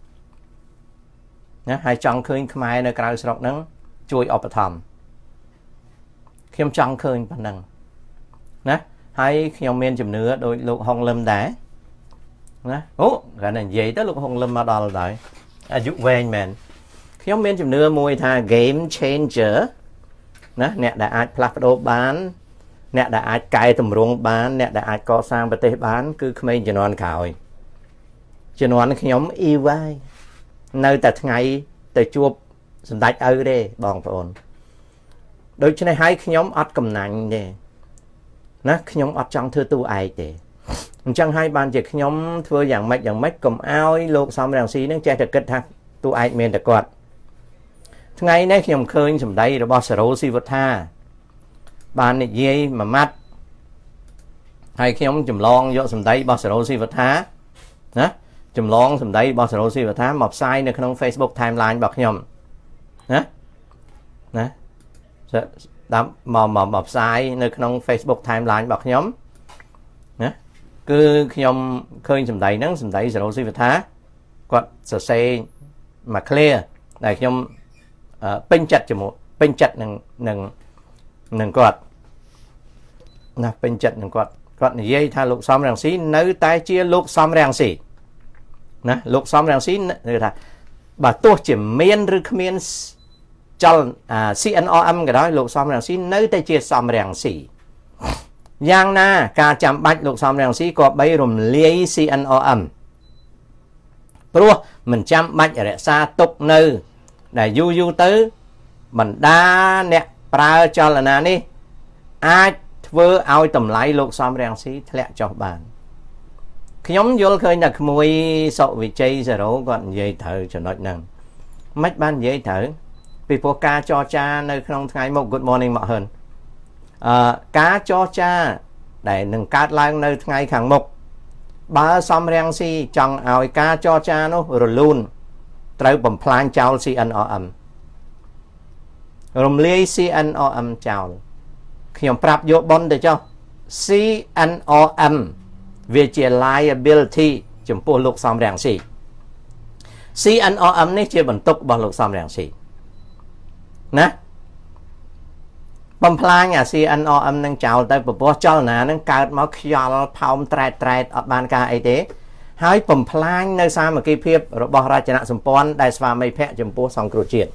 ណាហើយចង់ឃើញខ្មែរនៅក្រៅស្រុកហ្នឹងជួយឧបត្ថម្ភខ្ញុំចង់ឃើញប៉ុណ្ណឹងណាហើយខ្ញុំមានជំនឿដោយលោកហុងលឹមដែរណាអូគាត់និយាយទៅលោកហុងលឹមមកដល់ហើយអាយុវែងមែនខ្ញុំមានជំនឿមួយថា game changer ណាអ្នកដែលអាចផ្លាស់ប្ដូរបានអ្នកដែលអាចកែតម្រង់បានអ្នកដែលអាចកសាងប្រទេសបានគឺក្មេងជំនាន់ក្រោយជំនាន់ខ្ញុំអ៊ីវ៉ៃនៅតែថ្ងៃទៅជួបសម្ដេចឪទេបងប្អូនដូច្នេះហើយខ្ញុំអត់កំណាញ់ទេណាខ្ញុំអត់ចង់ធ្វើតួឯកទេអញ្ចឹងហើយបានជាខ្ញុំធ្វើយ៉ាងម៉េចកុំឲ្យលោកសំរងស៊ីនឹងចេះតែគិតថាតួឯកមានតែគាត់ថ្ងៃនេះខ្ញុំឃើញសម្ដីរបស់សរោស៊ីវុទ្ធាបាននិយាយមួយម៉ាត់ហើយខ្ញុំចម្លងយកសម្ដីរបស់សរោស៊ីវុទ្ធាណាចម្លងសម្ដីរបស់សរោស៊ីវថាមកផ្សាយនៅក្នុង Facebook timeline របស់ខ្ញុំណាដាក់មកផ្សាយនៅក្នុង Facebook timeline របស់ខ្ញុំណាគឺខ្ញុំឃើញសម្ដីហ្នឹងសម្ដីសរោស៊ីវថាគាត់សរសេរមក clear ដែលខ្ញុំពេញចិត្តជាមួយពេញចិត្តនឹងគាត់ណាពេញចិត្តនឹងគាត់និយាយថាលោកសំរងស៊ីនៅតែជាលោកសំរងស៊ីណាលោកសំរងស៊ីគឺថាបើទោះជាមានឬគ្មានចលCNRM ក៏ដោយលោកសំរងស៊ីនៅតែជាសំរងស៊ីយ៉ាងណាការចាំបាច់លោកសំរងស៊ីក៏បីរំលាយ CNRM ព្រោះមិនចាំបាច់រក្សាទុកនៅដែលយូរទៅបណ្ដាអ្នកប្រើចលនានេះអាចធ្វើឲ្យតម្លៃលោកសំរងស៊ីធ្លាក់ចុះបានខ្ញុំយល់ឃើញថាក្មួយសុវិជ័យសេរ៉ូគាត់និយាយត្រូវចំណុចហ្នឹងមិនបាននិយាយត្រូវពីព្រោះការចរចានៅក្នុងថ្ងៃមុខ Good morning មកហិនការចរចាដែលនឹងកើតឡើងនៅថ្ងៃខាងមុខបើសំរងស៊ីចង់ឲ្យការចរចានោះរលូនត្រូវបំផ្លាញចោល CNRM រំលាយ CNRM ចោលខ្ញុំប្រាប់យកប៉ុនទៅចុះ CNRM វាជា liability ចំពោះលោកសំរងស៊ី CNRM នេះជាបន្ទុករបស់លោកសំរងស៊ីណាបំផ្លាញអា CNRM នឹងចោលទៅពពោះចលនានឹងកើតមកខ្យល់ផោមត្រែតអត់បានការអីទេហើយបំផ្លាញនៅសាមគ្គីភាពរបស់រចនាសម្ព័ន្ធដែលស្វាមីភក្តិចំពោះសង្គ្រោះជាតិ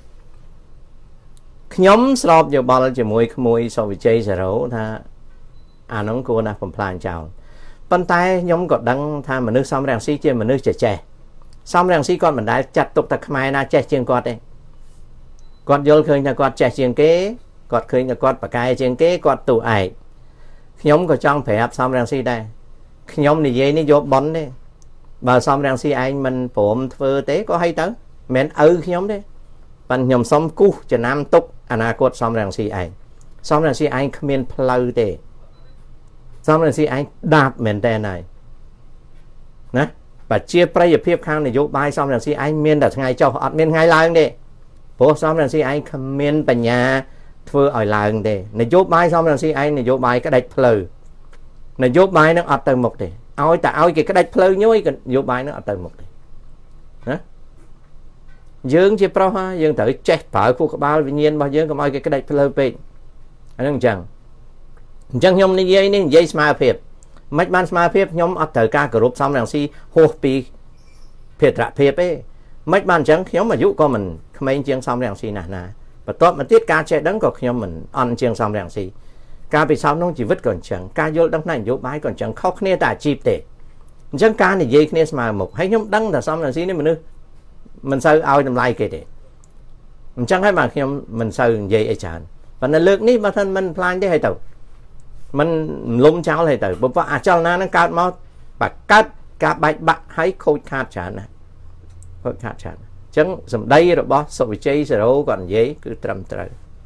ខ្ញុំស្របយោបល់ជាមួយក្មួយសុវិជ័យសេរ៉ូថាអានោះគួរណាស់បំផ្លាញចោលប៉ុន្តែខ្ញុំក៏ដឹងថាមនុស្សសំរងស៊ីជាមនុស្សចេះសំរងស៊ីគាត់មិនដែលចាត់ទុកតែខ្មែរណាចេះជាងគាត់ទេគាត់យល់ឃើញថាគាត់ចេះជាងគេគាត់ឃើញថាគាត់ប្រកែជាងគេគាត់ទូឯកខ្ញុំក៏ចង់ប្រាប់សំរងស៊ីដែរខ្ញុំនិយាយនេះយកប៉ុនទេបើសំរងស៊ីឯងមិនព្រមធ្វើទេក៏ហីទៅមិនឪខ្ញុំទេប៉ុន្តែខ្ញុំសុំគូសចំណាំទុកអនាគតសំរងស៊ីឯងសំរងស៊ីឯងគ្មានផ្លូវទេសំរងស៊ីឯងដាបមែនតើហើយណាប្រជាប្រិយភាពខាងនយោបាយសំរងស៊ីឯងមានតែថ្ងៃចុះអត់មានថ្ងៃឡើងទេព្រោះសំរងស៊ីឯងគ្មានបញ្ញាធ្វើឲ្យឡើងទេនយោបាយសំរងស៊ីឯងនយោបាយក្តាច់ផ្លូវនយោបាយនឹងអត់ទៅមុខទេឲ្យតែឲ្យគេក្តាច់ផ្លូវញយនយោបាយនឹងអត់ទៅមុខទេណាយើងជាប្រុសយើងត្រូវចេះប្រើគូក្បាលវិញ្ញាណរបស់យើងកុំឲ្យគេក្តាច់ផ្លូវពេកអាហ្នឹងអញ្ចឹងខ្ញុំនិយាយស្មារភាពមិនបានស្មារភាពខ្ញុំអត់ត្រូវការគោរពសំរងស៊ីហួសពីភេទរភាពទេមិនបានអញ្ចឹងខ្ញុំអាយុក៏មិនក្មេងជាងសំរងស៊ីណាស់ណាបន្ទាប់មកទៀតការចេះដឹងក៏ខ្ញុំមិនអន់ជាងសំរងស៊ីការពិសោធន៍ក្នុងជីវិតក៏អញ្ចឹងការយល់ដឹងផ្នែកនយោបាយក៏អញ្ចឹងខុសគ្នាតែអាជីពទេអញ្ចឹងការនិយាយគ្នាស្មើមុខហើយខ្ញុំដឹងថាសំរងស៊ីនេះមនុស្សមិនសូវឲ្យតម្លៃគេទេអញ្ចឹងហើយបាទខ្ញុំមិនសូវនិយាយអីច្រើនប៉ុន្តែលើកនេះបើថាមិនផ្លាញទេហើយទៅมันលំចោលហើយទៅបើព្រោះអាចលនានឹងកើតមកបាក់កើតការបែកបាក់ហើយខូចខាតច្រើនណាស់ខូចខាតច្រើនអញ្ចឹងសម្ដីរបស់សុវិជ័យសេរ៉ូគាត់និយាយគឺត្រឹមត្រូវ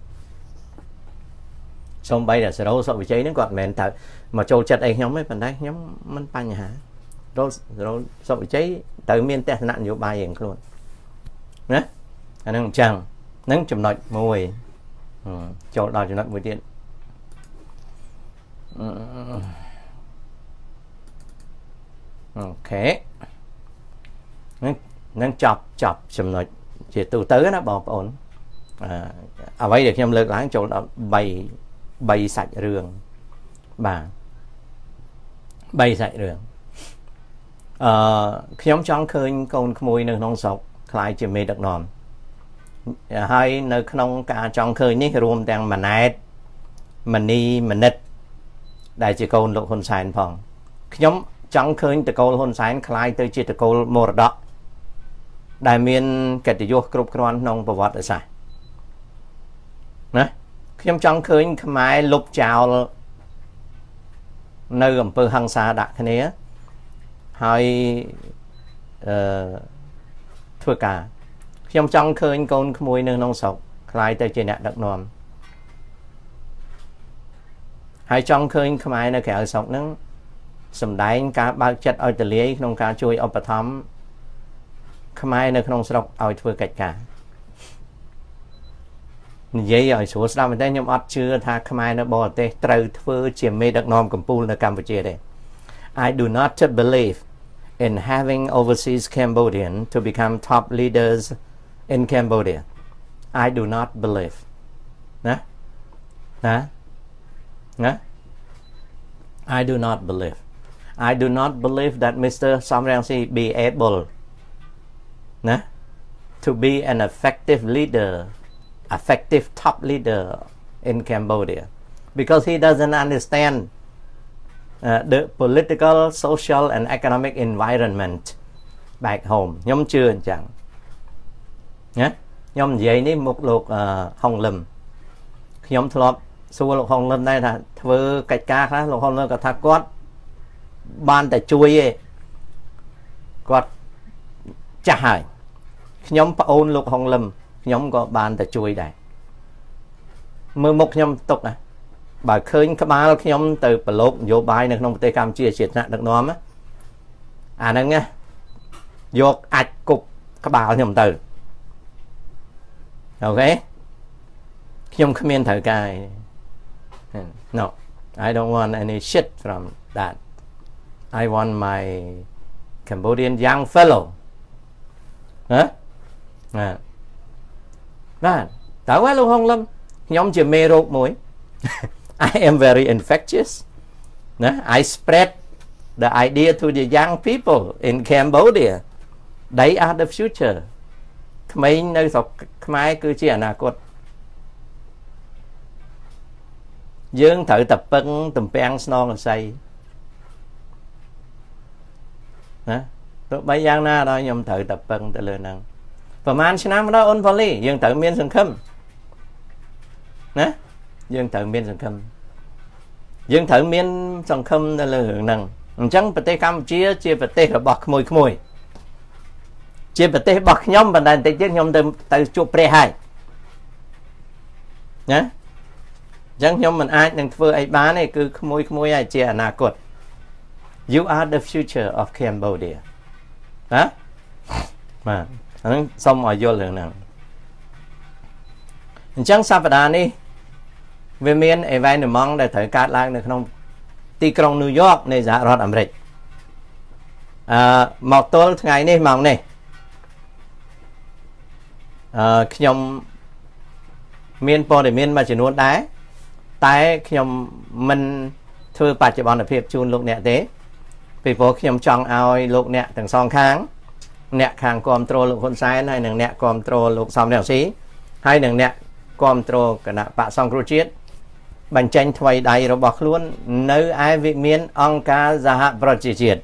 សូម្បីតែសេរ៉ូសុវិជ័យហ្នឹងគាត់មិនមែនទៅមកចូលចិត្តអីខ្ញុំទេប៉ុន្តែខ្ញុំមិនបញ្ហារ៉ូសុវិជ័យទៅមានទស្សនៈនយោបាយរៀងខ្លួនណាអាហ្នឹងអញ្ចឹងហ្នឹងចំណុចមួយចូលដល់ចំណុចមួយទៀតអូខេនឹងចប់ចំណុចជាទូទៅណាបងប្អូនអ្វីដែលខ្ញុំលើកឡើងចូលដល់3សាច់រឿងបាទ3សាច់រឿងខ្ញុំចង់ឃើញកូនក្មួយនៅក្នុងស្រុកខ្លាយជាមេដឹកនាំហើយនៅក្នុងការចង់ឃើញនេះរួមទាំងម៉ាណែតមនីមនិតដែលជាកូនលោកហ៊ុនសែនផងខ្ញុំចង់ឃើញតកូលហ៊ុនសែនคล้ายទៅជាតកូលមរតកដែលមានកិត្តិយសគ្រប់គ្រាន់ក្នុងប្រវត្តិសាស្ត្រណាខ្ញុំចង់ឃើញខ្មែរលុបចោលនៅអំពើហិង្សាដាក់គ្នាហើយធ្វើការខ្ញុំចង់ឃើញកូនក្មួយនៅក្នុងស្រុកคล้ายទៅជាអ្នកដឹកនាំហើយចង់ឃើញខ្មែរនៅក្រៅស្រុកហ្នឹងសម្ដែងការបើកចិត្តឲ្យទលាយក្នុងការជួយឧបត្ថម្ភខ្មែរនៅក្នុងស្រុកឲ្យធ្វើកិច្ចការនិយាយឲ្យស្រួលស្ដាប់មែនទេខ្ញុំអត់ជឿថាខ្មែរនៅបរទេសត្រូវធ្វើជាមេដឹកនាំកម្ពុជានៅកម្ពុជាទេ I do not believe in having overseas Cambodian to become top leaders in Cambodia I do not believe ណាI do not believe I do not believe that Mr. Sam Rainsy be able to be an effective leader effective top leader in Cambodia because he doesn't understand the political social and economic environment back home ខ្ញុំជឿអញ្ចឹងណាខ្ញុំនិយាយនេះមុខលោកហុងលឹមខ្ញុំធ្លាប់សួរលោកហុងលឹមដែរថាធ្វើកិច្ចការខ្លះលោកហុងលឹមក៏ថាគាត់បានតែជួយទេគាត់ចាស់ហើយខ្ញុំប្អូនលោកហុងលឹមខ្ញុំក៏បានតែជួយដែរមើលមុខខ្ញុំទុកណាបើឃើញក្បាលខ្ញុំទៅប្រឡូកនយោបាយនៅក្នុងប្រទេសកម្ពុជាជាថ្នាក់ដឹកនាំអាហ្នឹងណាយកអាចគប់ក្បាលខ្ញុំទៅអូខេខ្ញុំគ្មានត្រូវការ No I don't want any shit from that I want my Cambodian young fellow បាទតើលោកហុងលឹមខ្ញុំជាមេរោគមួយ I am very infectious ណា I spread the idea to the young people in Cambodia they are the future ក្មេងនៅស្រុកខ្មែរគឺជាអនាគតយើងត្រូវតែពឹងទំពាំងស្នងអស័យណាទោះបីយ៉ាងណាដល់ខ្ញុំត្រូវតែពឹងទៅលើហ្នឹងប្រហែលឆ្នាំដល់អូនប៉ូលីយើងត្រូវមានសង្ឃឹមណាយើងត្រូវមានសង្ឃឹមទៅលើរឿងហ្នឹងអញ្ចឹងប្រទេសកម្ពុជាជាប្រទេសរបស់ក្មួយជាប្រទេសរបស់ខ្ញុំប៉ុន្តែបន្តិចទៀតខ្ញុំទៅជួបព្រះហើយណាអញ្ចឹងខ្ញុំមិនអាចនឹងធ្វើអីបានទេគឺក្មួយហើយជាអនាគត You are the future of Cambodia ណាបាទហ្នឹងសូមឲ្យយល់រឿងហ្នឹងអញ្ចឹងសប្តាហ៍នេះវាមាន event ដែលត្រូវកើតឡើងនៅក្នុងទីក្រុងញូវយ៉កនៃសហរដ្ឋអាមេរិកមកទល់ថ្ងៃនេះម៉ោងនេះខ្ញុំមានព័ត៌មានមួយចំនួនដែរតែខ្ញុំមិនធ្វើបច្ចុប្បន្នភាពជូនលោកអ្នកទេពីព្រោះខ្ញុំចង់ឲ្យលោកអ្នកទាំងសងខាងអ្នកខាងគ្រប់គ្រងលោកហ៊ុនសែនហើយនិងអ្នកគ្រប់គ្រងលោកសំរងស៊ីហើយនិងអ្នកគ្រប់គ្រងគណៈបកសង្គ្រោះជាតិបញ្ចេញថ្មីដៃរបស់ខ្លួននៅឯវិមានអង្គការសហប្រជាជាតិ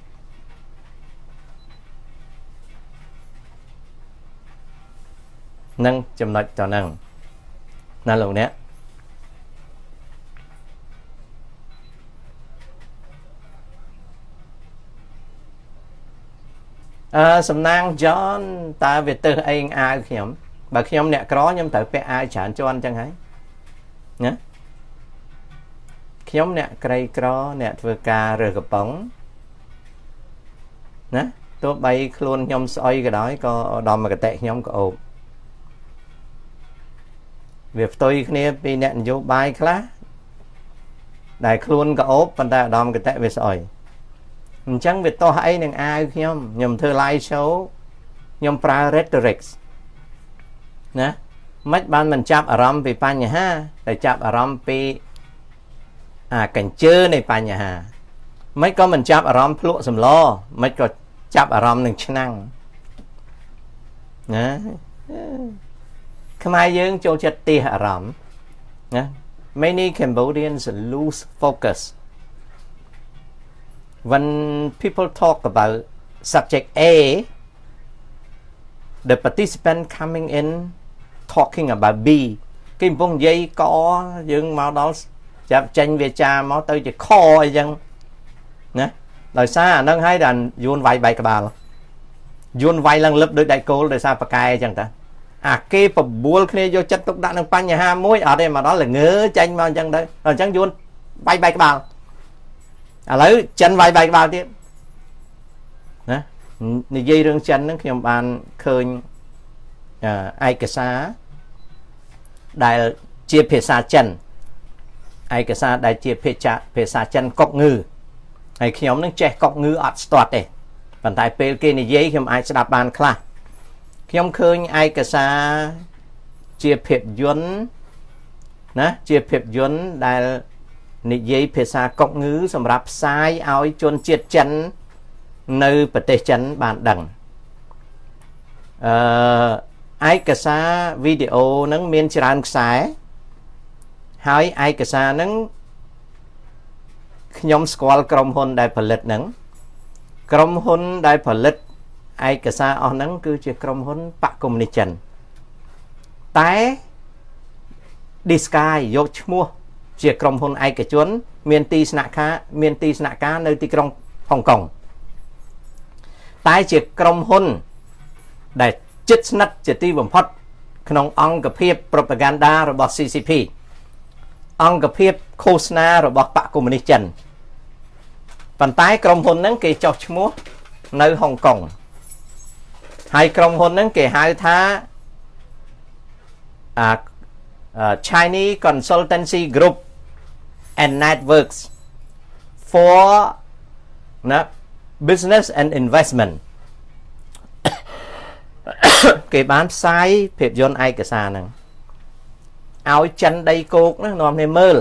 នឹងចំណុចតហ្នឹងណាលោកអ្នកសំណាងយ៉នតើវាទៅអីអាវខ្ញុំបើខ្ញុំអ្នកក្រខ្ញុំត្រូវពាក់អាវច្រើនជាន់អញ្ចឹងហើយណាខ្ញុំអ្នកក្រីក្រអ្នកធ្វើការរើសកំប៉ុងណាទោះបីខ្លួនខ្ញុំស្អុយក៏ដោយក៏ដល់មកកតិខ្ញុំក៏អូបវាផ្ទុយគ្នាពីអ្នកនយោបាយខ្លះដែលខ្លួនក៏អូបប៉ុន្តែឧត្តមកតេវាស្អុយអញ្ចឹងវាតោះអីនឹងអាវខ្ញុំធ្វើ live show ខ្ញុំប្រើ rhetoric ណាមិនបានមិនចាប់អារម្មណ៍ពីបញ្ហាតែចាប់អារម្មណ៍ពីកញ្ជើនៃបញ្ហាមិនក៏មិនចាប់អារម្មណ៍ភ្លក់សម្លមិនក៏ចាប់អារម្មណ៍នឹងឆ្នាំងណាខ្មែរយើងចូលចិត្តទាសអារម្មណ៍ណា Many Cambodians lose focus when people talk about subject A the participant coming in talking about B គេកំពុងនិយាយកយើងមកដល់ចាប់ចេញវាចាមកទៅជាខអីចឹងណាដោយសារអានឹងឲ្យដល់យួនវាយបែកក្បាលយួនវាយឡើងលឹបដោយដៃគោលដោយសារបកែអញ្ចឹងតាអាគេបបួលគ្នាយកចិត្តទុកដាក់នឹងបញ្ហាមួយអត់ទេមកដល់ល្ងើចេញមកអញ្ចឹងទៅអញ្ចឹងយួនវាយបែកក្បាលឥឡូវចិនវាយបែកក្បាលទៀតណានិយាយរឿងចិនហ្នឹងខ្ញុំបានឃើញឯកសារដែលជាភាសាចិនឯកសារដែលជាភាសាចិនកុកងឺហើយខ្ញុំនឹងចេះកុកងឺអត់ស្ទាត់ទេប៉ុន្តែពេលគេនិយាយខ្ញុំអាចស្ដាប់បានខ្លះខ្ញុំឃើញឯកសារជាភាពយន្តណាជាភាពយន្តដែលនិយាយភាសាកុកងឺសម្រាប់ផ្សាយឲ្យជនជាតិចិននៅប្រទេសចិនបានដឹងឯកសារវីដេអូហ្នឹងមានច្រើនខ្សែហើយឯកសារហ្នឹងខ្ញុំស្គាល់ក្រុមហ៊ុនដែលផលិតហ្នឹងក្រុមហ៊ុនដែលផលិតឯកសារអស់ហ្នឹងគឺជាក្រុមហ៊ុនបកកុម្មុយនីសចិនតែ Disky យកឈ្មោះជាក្រុមហ៊ុនឯកជនមានទីស្នាក់ការនៅទីក្រុងហុងកុងតែជាក្រុមហ៊ុនដែលជិតស្និទ្ធជាទីបំផុតក្នុងអង្គភាព propaganda របស់ CCP អង្គភាពឃោសនារបស់បកកុម្មុយនីសចិនប៉ុន្តែក្រុមហ៊ុនហ្នឹងគេចុះឈ្មោះនៅហុងកុងហើយក្រុមហ៊ុនហ្នឹងគេហៅថា Chinese Consultancy Group and Networks for Business and Investment គេបានផ្សាយភាពយន្តឯកសារហ្នឹងឲ្យចិនដីគោកណានាំគ្នាមើល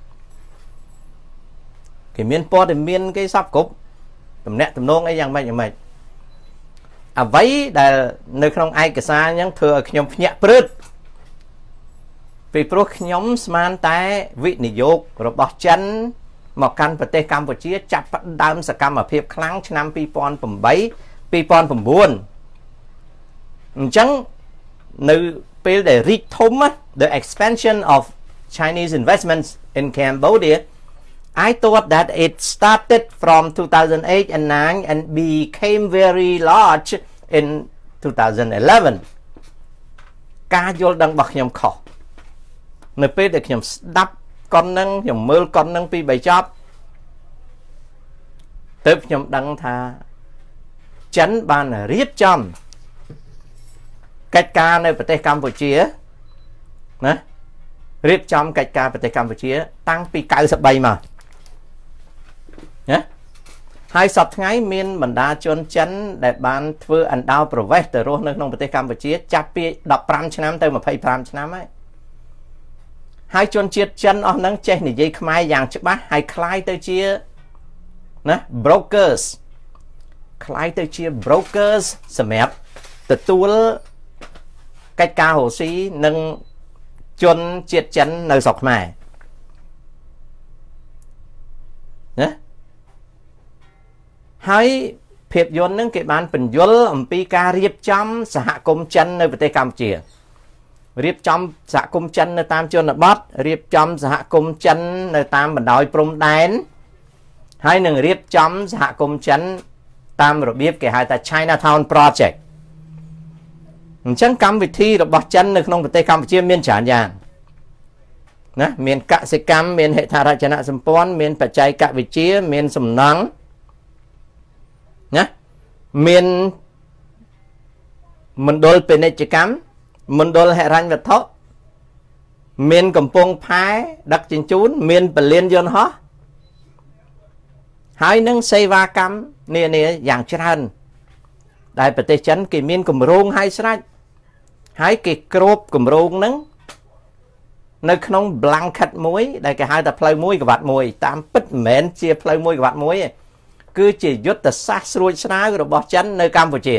គេមានព័ត៌មានគេសពគ្រប់តំណែងតំណងអីយ៉ាងម៉េចអ្វីដែលនៅក្នុងឯកសារអញ្ចឹងធ្វើឲ្យខ្ញុំភ្ញាក់ព្រឹតពីព្រោះខ្ញុំស្មានតែវិនិយោគរបស់ចិនមកកាន់ប្រទេសកម្ពុជាចាប់ផ្ដើមសកម្មភាពខ្លាំងឆ្នាំ2008 2009អញ្ចឹងនៅពេលដែលរីកធំ the expansion of Chinese investments in Cambodia I thought that it started from 2008 and 9 and became very large in 2011 ការយល់ដឹងរបស់ខ្ញុំខុសនៅពេលដែលខ្ញុំស្ដាប់កុននឹងខ្ញុំមើលកុននឹងពី3ចប់ទើបខ្ញុំដឹងថាចិនបានរៀបចំកិច្ចការនៅប្រទេសកម្ពុជាណារៀបចំកិច្ចការប្រទេសកម្ពុជាតាំងពី93មកណាហើយសប្តាហ៍ថ្ងៃមានបណ្ដាជនចិនដែលបានធ្វើអណ្ដោប្រវេសន៍ទៅរស់នៅក្នុងប្រទេសកម្ពុជាចាប់ពី15ឆ្នាំទៅ25ឆ្នាំហើយជនជាតិចិនអស់ហ្នឹងចេះនិយាយខ្មែរយ៉ាងច្បាស់ហើយคล้ายទៅជាណា brokers คล้ายទៅជា brokers សម្រាប់ទទួលកិច្ចការរស់ស៊ីនិងជនជាតិចិននៅស្រុកខ្មែរណាហើយភាពយន្តហ្នឹងគេបានបញ្យល់អំពីការរៀបចំសហគមន៍ចិននៅប្រទេសកម្ពុជារៀបចំសហគមន៍ចិននៅតាមជនបទរៀបចំសហគមន៍ចិននៅតាមបណ្ដោយព្រំដែនហើយនឹងរៀបចំសហគមន៍ចិនតាមរបៀបគេហៅថា Chinatown Project អញ្ចឹងកម្មវិធីរបស់ចិននៅក្នុងប្រទេសកម្ពុជាមានច្រើនយ៉ាងណាមានកសិកម្មមានហេដ្ឋារចនាសម្ព័ន្ធមានបច្ចេកវិទ្យាមានសំណង់ណាមានមណ្ឌលពាណិជ្ជកម្មមណ្ឌលហិរញ្ញវត្ថុមានកំពង់ផែដឹកជញ្ជូនមានពលានយន្តហោះហើយនឹងសេវាកម្មនានាយ៉ាងច្រើនដែលប្រទេសចិនគេមានគម្រោងឲ្យស្រេចហើយគេគ្របគម្រោងហ្នឹងនៅក្នុង blanket មួយដែលគេហៅថាផ្លូវមួយក្បាត់មួយតាមពិតមិនមែនជាផ្លូវមួយក្បាត់មួយទេគឺជាយុទ្ធសាស្ត្រស្រួចស្រាវរបស់ចិននៅកម្ពុជា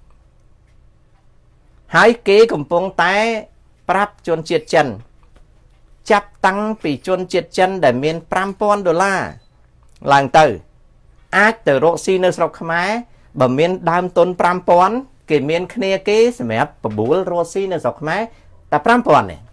ហើយគេកំពុងតែប្រាប់ជនជាតិចិនចាប់តាំងពីជនជាតិចិនដែលមាន$5000ឡើងទៅអាចទៅរកស៊ីនៅស្រុកខ្មែរបើមានដើមទុន$5000គេមានគ្នាគេសម្រាប់បបួលរកស៊ីនៅស្រុកខ្មែរតែ$5000នេះ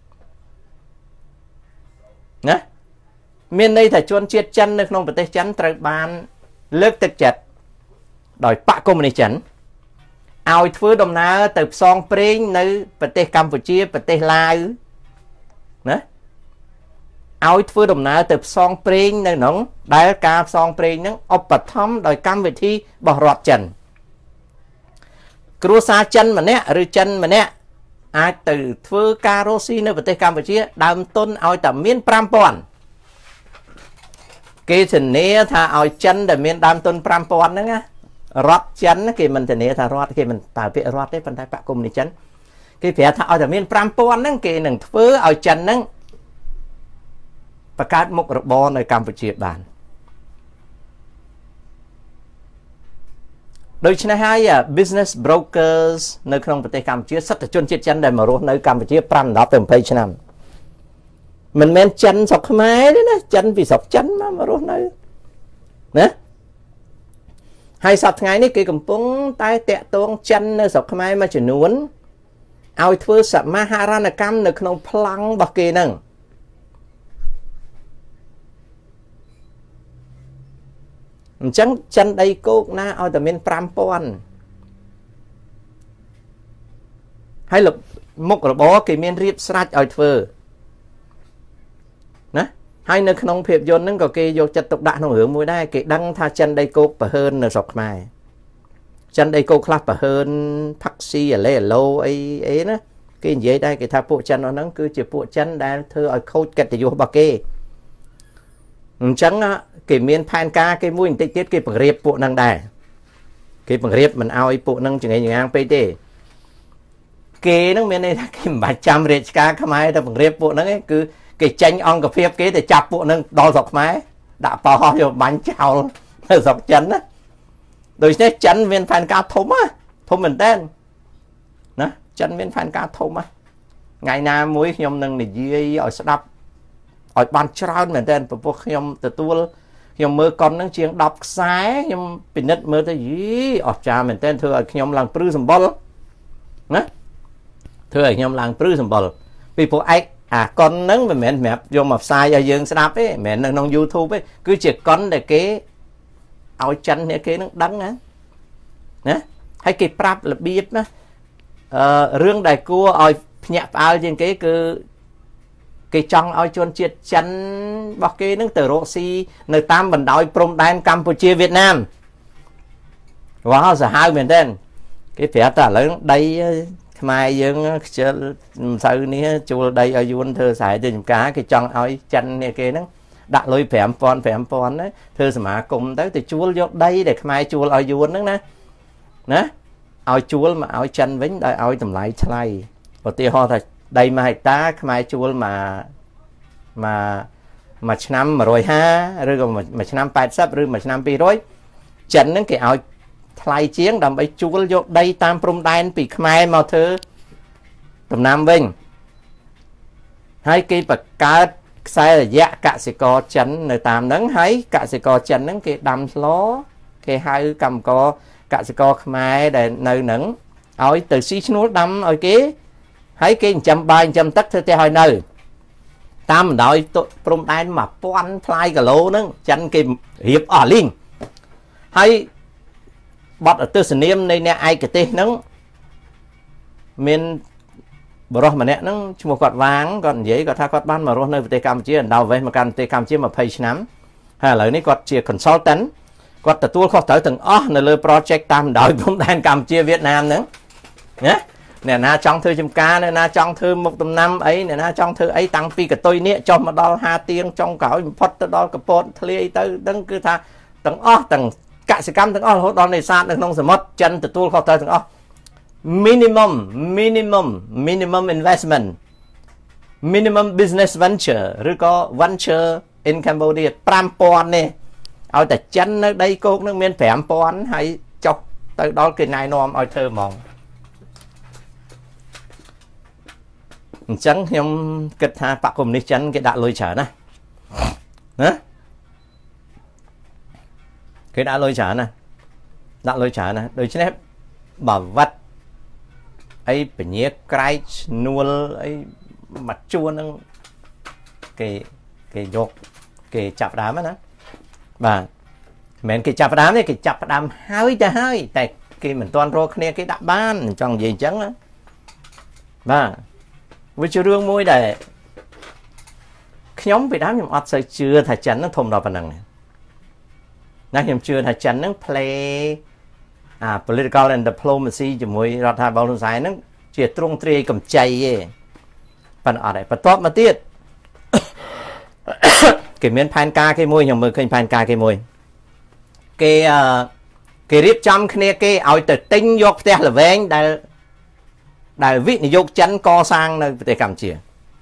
ណាមានន័យថាជនជាតិចិននៅក្នុងប្រទេសចិនត្រូវបានលើកទឹកចិត្តដោយបកកុម្មុយនីសចិនឲ្យធ្វើដំណើរទៅផ្សងព្រេងនៅប្រទេសកម្ពុជាប្រទេសឡាវណាឲ្យធ្វើដំណើរទៅផ្សងព្រេងនៅក្នុងដែលការផ្សងព្រេងហ្នឹងឧបត្ថម្ភដោយកម្មវិធីរបស់រដ្ឋចិនគ្រួសារចិនម្នាក់ឬចិនម្នាក់អាចទៅធ្វើការរស់ស៊ីនៅប្រទេសកម្ពុជាដើមទុនឲ្យតែមាន 5000 គេធានាថាឲ្យចិនដែលមានដើមទុន 5000 ហ្នឹងណារដ្ឋចិនគេមិនធានាថារដ្ឋគេមិនប្រើពាក្យរដ្ឋទេប៉ុន្តែបកគុំនេះចិនគេប្រាប់ថាឲ្យតែមាន 5000 ហ្នឹងគេនឹងធ្វើឲ្យចិនហ្នឹងបង្កើតមុខរបរនៅកម្ពុជាបានដូច្នេះហើយ business brokers នៅក្នុងប្រទេសកម្ពុជាសិទ្ធិជនជាតិចិនដែលមករស់នៅកម្ពុជា 5 10 ទៅ 20 ឆ្នាំមិនមែនចិនស្រុកខ្មែរទេណាចិនពីស្រុកចិនមករស់នៅណាហើយសប្តាហ៍ថ្ងៃនេះគេកំពុងតែតាក់ទងចិននៅស្រុកខ្មែរមួយចំនួនឲ្យធ្វើសមាហរណកម្មនៅក្នុងប្លង់របស់គេហ្នឹងអញ្ចឹងចិនដីគោកណាឲ្យតែមាន 5000 ហើយមុខរបរគេមានរៀបស្រេចឲ្យធ្វើណាហើយនៅក្នុងភាពយន្តហ្នឹងក៏គេយកចិត្តទុកដាក់ក្នុងរឿងមួយដែរគេដឹងថាចិនដីគោកប្រហើននៅស្រុកខ្មែរចិនដីគោកខ្លះប្រហើនផាក់ស៊ីអាឡេអាឡូអីណាគេនិយាយដែរគេថាពួកចិនហ្នឹងគឺជាពួកចិនដែលធ្វើឲ្យខូចកិត្តិយសរបស់គេអញ្ចឹងគេមានផែនការគេមួយបន្តិចទៀតគេបង្រៀបពួកហ្នឹងដែរគេបង្រៀបមិនឲ្យពួកហ្នឹងចង្អេងចង្អាងពេកទេគេហ្នឹងមានន័យថាគេមិនបាច់ចាំរាជការខ្មែរទៅបង្រៀបពួកហ្នឹងគឺគេចេញអង្គភាពគេទៅចាប់ពួកហ្នឹងដល់ស្រុកខ្មែរដាក់បោះយកបាញ់ចោលនៅស្រុកចិនណាដូច្នេះចិនមានផែនការធំណាធំមែនតើណាចិនមានផែនការធំណាថ្ងៃណាមួយខ្ញុំនឹងនិយាយឲ្យស្ដាប់ឲ្យបានច្រើនមែនតើព្រោះខ្ញុំទទួលខ្ញុំមើលកុនហ្នឹងជាង10ខ្សែខ្ញុំពិនិត្យមើលទៅយីអស្ចារ្យមែនតើធ្វើឲ្យខ្ញុំឡើងព្រឺសម្បុរណាធ្វើឲ្យខ្ញុំឡើងព្រឺសម្បុរពីព្រោះឯកអាកុនហ្នឹងមិនមែនសម្រាប់យកមកផ្សាយឲ្យយើងស្ដាប់ទេមិនមែននៅក្នុង YouTube ទេគឺជាកុនដែលគេឲ្យចិននេះគេនឹងដឹងណាហើយគេប្រាប់របៀបណារឿងដែលគួរឲ្យភ្ញាក់ផ្អើលជាងគេគឺគេចង់ឲ្យជនជាតិចិនរបស់គេនឹងទៅរកស៊ីនៅតាមបណ្ដោយព្រំដែនកម្ពុជាវៀតណាមវ៉ាសាហាវមែនទេគេប្រាប់តែឥឡូវដីខ្មែរយើងខ្ជិលមិនសូវនេះជួលដីឲ្យយួនធ្វើស្រែទៅចំការគេចង់ឲ្យចិននេះគេហ្នឹងដាក់លុយ 5000 ណាធ្វើសមាគមទៅជួលយកដីដែលខ្មែរជួលឲ្យយួនហ្នឹងណាឲ្យជួលមកឲ្យចិនវិញដោយឲ្យតម្លៃថ្លៃឧទាហរណ៍ថាដី1ហិកតាខ្មែរជួលមួយឆ្នាំ150ឬក៏មួយឆ្នាំ80ឬមួយឆ្នាំ200ចិនហ្នឹងគេឲ្យថ្លៃជាងដើម្បីជួលយកដីតាមព្រំដែនពីខ្មែរមកធ្វើដំណាំវិញហើយគេបង្កើតខ្សែរយៈកសិករចិននៅតាមហ្នឹងហើយកសិករចិនហ្នឹងគេដាំស្លគេហៅកម្មករកសិករខ្មែរដែលនៅហ្នឹងឲ្យទៅស៊ីឈ្នួលដាំឲ្យគេហើយគេចិញ្ចឹមបាយចិញ្ចឹមទឹកធ្វើផ្ទះឲ្យនៅតាមបណ្ដោយព្រំដែន1000ផ្លាយគីឡូហ្នឹងចិនគេរៀបអស់លីងហើយបទអទិសនាមនៃអ្នកឯកទេសហ្នឹងមានបរិះម្នាក់ហ្នឹងឈ្មោះគាត់វាងគាត់និយាយគាត់ថាគាត់បានមករស់នៅប្រទេសកម្ពុជាអណ្ដោវេសមកកាន់ប្រទេសកម្ពុជា20ឆ្នាំហើយឥឡូវនេះគាត់ជា consultant គាត់ទទួលខុសត្រូវទាំងអស់នៅលើ project តាមបណ្ដោយព្រំដែនកម្ពុជាវៀតណាមហ្នឹងណាអ្នកណាចង់ធ្វើចំការអ្នកណាចង់ធ្វើមុខដំណាំអីអ្នកណាចង់ធ្វើអីតាំងពីកតុយនេះចុះមកដល់ហាទៀងចុងក្រោយបំផុតទៅដល់កពតធ្លាយទៅដឹងគឺថាទាំងអស់ទាំងកសិកម្មទាំងអស់រហូតដល់នេសាទនៅក្នុងសមុទ្រចិនទទួលខុសត្រូវទាំងអស់ minimum investment minimum business venture ឬក៏ venture in Cambodia 5000នេះឲ្យតែចិននៅដីគោកនឹងមាន 5000 ហើយចុះទៅដល់គេណែនាំឲ្យធ្វើហ្មងអញ្ចឹងខ្ញុំគិតថាបកកុម្មុយនីសចិនគេដាក់លុយច្រើនណាគេដាក់លុយច្រើនណាដូច្នេះបើវត្តអីពញាក្រែកឈ្នួលអីមកជួនហ្នឹងគេយកគេចាប់ដើមណាបាទមិនមែនគេចាប់ដើមទេគេចាប់ដើមហើយទៅហើយតែគេមិនទាន់រកគ្នាគេដាក់បានចង់និយាយអញ្ចឹងណាបាទវាជារឿងមួយដែលខ្ញុំពីដើមខ្ញុំអត់សូវជឿថាចិននឹងធំដល់ប៉ុណ្ណឹងណាខ្ញុំជឿថាចិននឹង play political and diplomacy ជាមួយរដ្ឋាភិបាលហ៊ុនសែនហ្នឹងជាទ្រង់ទ្រាយកម្ចីទេប៉ុន្តែអត់ទេបន្ទាប់មកទៀតគេមានផែនការគេមួយខ្ញុំមើលឃើញផែនការគេមួយគេរៀបចំគ្នាគេឲ្យទៅទិញយកផ្ទះល្វែងដែលវិនិយោគចិនកសាងនៅប្រទេសកម្ពុជា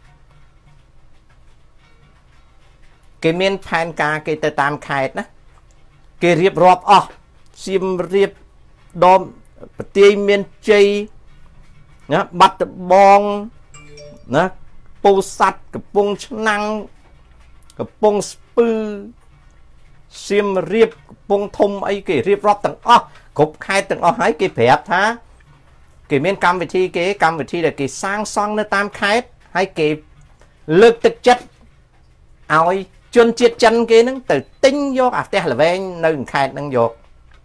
គេមានផែនការគេទៅតាមខេត្តណាគេរៀបរាប់អស់សៀមរាបដមប្រទាយមានជ័យណាបាត់ដំបងណាពោធិ៍សាត់កំពង់ឆ្នាំងកំពង់ស្ពឺសៀមរាបកំពង់ធំអីគេរៀបរាប់ទាំងអស់គ្រប់ខេត្តទាំងអស់ហើយគេប្រាប់ថាគេមានកម្មវិធីដែលគេសាងសង់នៅតាមខេត្តហើយគេលើកទឹកចិត្តឲ្យជនជាតិចិនគេហ្នឹងទៅទិញយកអាផ្ទះល្វែងនៅខេត្តហ្នឹងយក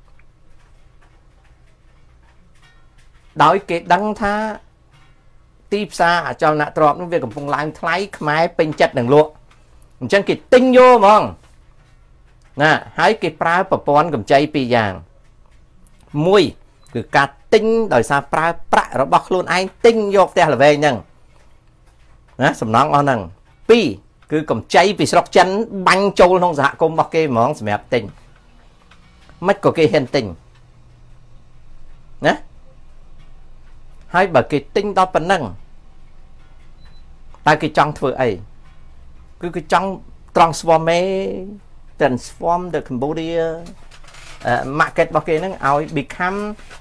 ដោយគេដឹងថាទីផ្សារអចលនទ្រព្យនោះវាកំពុងឡើងថ្លៃខ្មែរពេញចិត្តនឹងលក់អញ្ចឹងគេទិញយកហ្មងណាហើយគេប្រើប្រព័ន្ធកម្ចីពីរយ៉ាងមួយគឺការទិញដោយសារប្រើប្រាក់របស់ខ្លួនឯងទិញយកផ្ទះល្វែងហ្នឹងណាសំណងអស់ហ្នឹងពីរគឺកម្ចីពីស្រុកចិនបាញ់ចូលក្នុងសហគមន៍របស់គេហ្មងសម្រាប់ទិញមិនក៏គេហ៊ានទិញណាហើយបើគេទិញដល់ប៉ុណ្ណឹងតើគេចង់ធ្វើអីគឺគេចង់ transform the Cambodia market របស់គេហ្នឹងឲ្យ become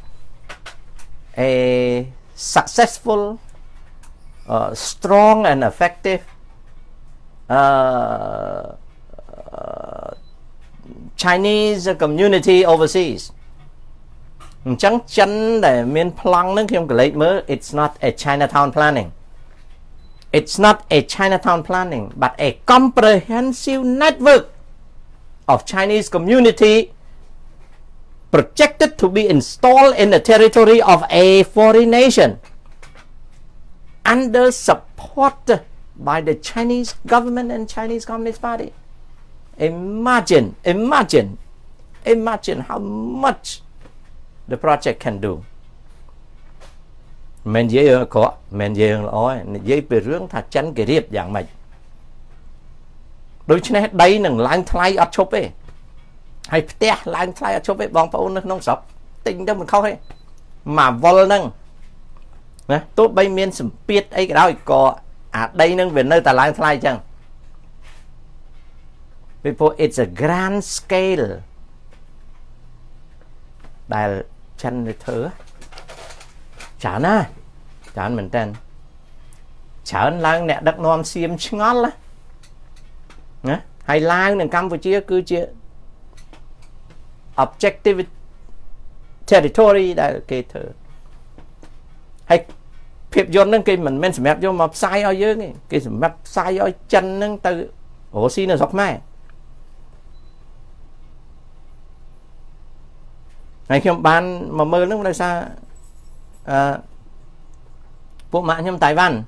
a successful strong and effective Chinese community overseas អញ្ចឹងចិនដែលមានប្លង់ហ្នឹងខ្ញុំក៏លេចមើល it's not a Chinatown planning but a comprehensive network of Chinese community projected to be installed in the territory of a foreign nation under support by the Chinese government and Chinese Communist Party. Imagine how much the project can do. មិននិយាយក៏មិននិយាយល្អនិយាយពីរឿងថាចិនគេរៀបយ៉ាងម៉េចដូច្នេះដីនឹងឡើងថ្លៃអត់ឈប់ទេហើយផ្ទះឡើងថ្លៃអត់ឈប់ទេបងប្អូននៅក្នុងស្រុកទិញទៅមិនខុសទេមកវល់ហ្នឹងណាទោះបីមានសម្ពាធអីក៏ដោយក៏អាដីហ្នឹងវានៅតែឡើងថ្លៃអញ្ចឹងពីព្រោះ it's a grand scale ដែលចិនធ្វើច្រើនណាច្រើនមែនតើច្រើនឡើងអ្នកដឹកនាំសៀមឆ្ងល់ណាហើយឡើងនៅកម្ពុជាគឺជា objective territory ដែលគេធ្វើហើយភាពយន្តហ្នឹងគេមិនមែនសម្រាប់យកមកផ្សាយឲ្យយើងទេគេសម្រាប់ផ្សាយឲ្យចិនហ្នឹងទៅរស់ស៊ីនៅស្រុកខ្មែរហើយខ្ញុំបានមកមើលហ្នឹងដោយសារពួកម៉ាក់ខ្ញុំតៃវ៉ាន់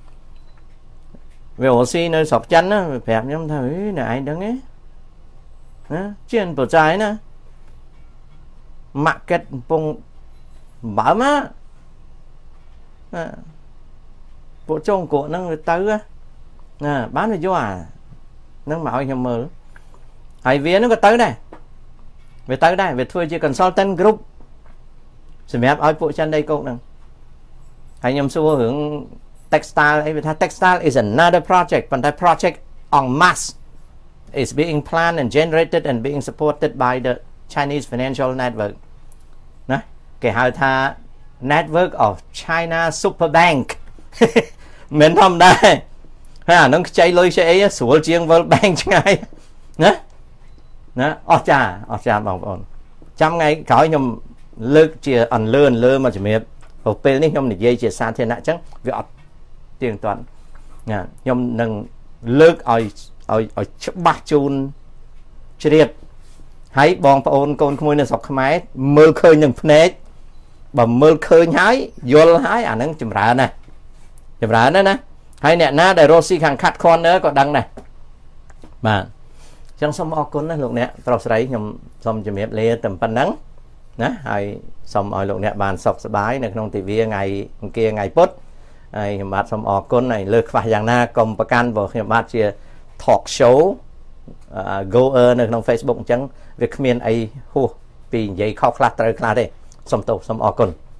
វារស់ស៊ីនៅស្រុកចិនណាវាប្រាប់ខ្ញុំថាអីអ្នកឯងដឹងទេណាជាងប្រចាយណាម៉ាក់កេតកំពុងបើមកពួកចុងគក់ហ្នឹងវាទៅណាបានវាយកអាហ្នឹងមកឲ្យខ្ញុំមើលហើយវាហ្នឹងក៏ទៅដែរវាធ្វើជា consultant group សម្រាប់ឲ្យពួកចិនដីគោកហ្នឹងហើយខ្ញុំសួររឿង textile អីវាថា textile is another project ប៉ុន្តែ project en masse is being planned and generated and being supported by the Chinese financial network ណាគេហៅថា network of China super bank មិនធម្មតាហើយអាហ្នឹងខ្ចីលុយខ្ចីអីស្រួលជាង World Bank ឆ្ងាយណាអស្ចារ្យបងប្អូនចាំថ្ងៃក្រោយខ្ញុំលើកជាអន្លើមកជំរាបពេលនេះខ្ញុំនិយាយជាសាធារណៈអញ្ចឹងវាអត់ទៀងទាត់ណាខ្ញុំនឹងលើកឲ្យច្បាស់ជូនជ្រាបហើយបងប្អូនកូនក្មួយនៅស្រុកខ្មែរមើលឃើញនឹងភ្នែកបើមើលឃើញហើយយល់ហើយអាហ្នឹងចម្រើនណាណាហើយអ្នកណាដែលរស់ស៊ីខាងខាត់ corner ក៏ដឹងដែរបាទអញ្ចឹងសូមអរគុណណាលោកអ្នកប្រុសស្រីខ្ញុំសូមជំរាបលាតែប៉ុណ្ណឹងណាហើយសូមឲ្យលោកអ្នកបានសុខសប្បាយនៅក្នុងទិវាថ្ងៃអង្គារថ្ងៃពុធហើយខ្ញុំបាទសូមអរគុណហើយលើខ្វះយ៉ាងណាកុំប្រកាន់ព្រោះខ្ញុំបាទជា talk show goer នៅក្នុង Facebook អញ្ចឹងវាគ្មានអីហួសពីនិយាយខុសខ្លះត្រូវខ្លះទេសូមទោសសូមអរគុណ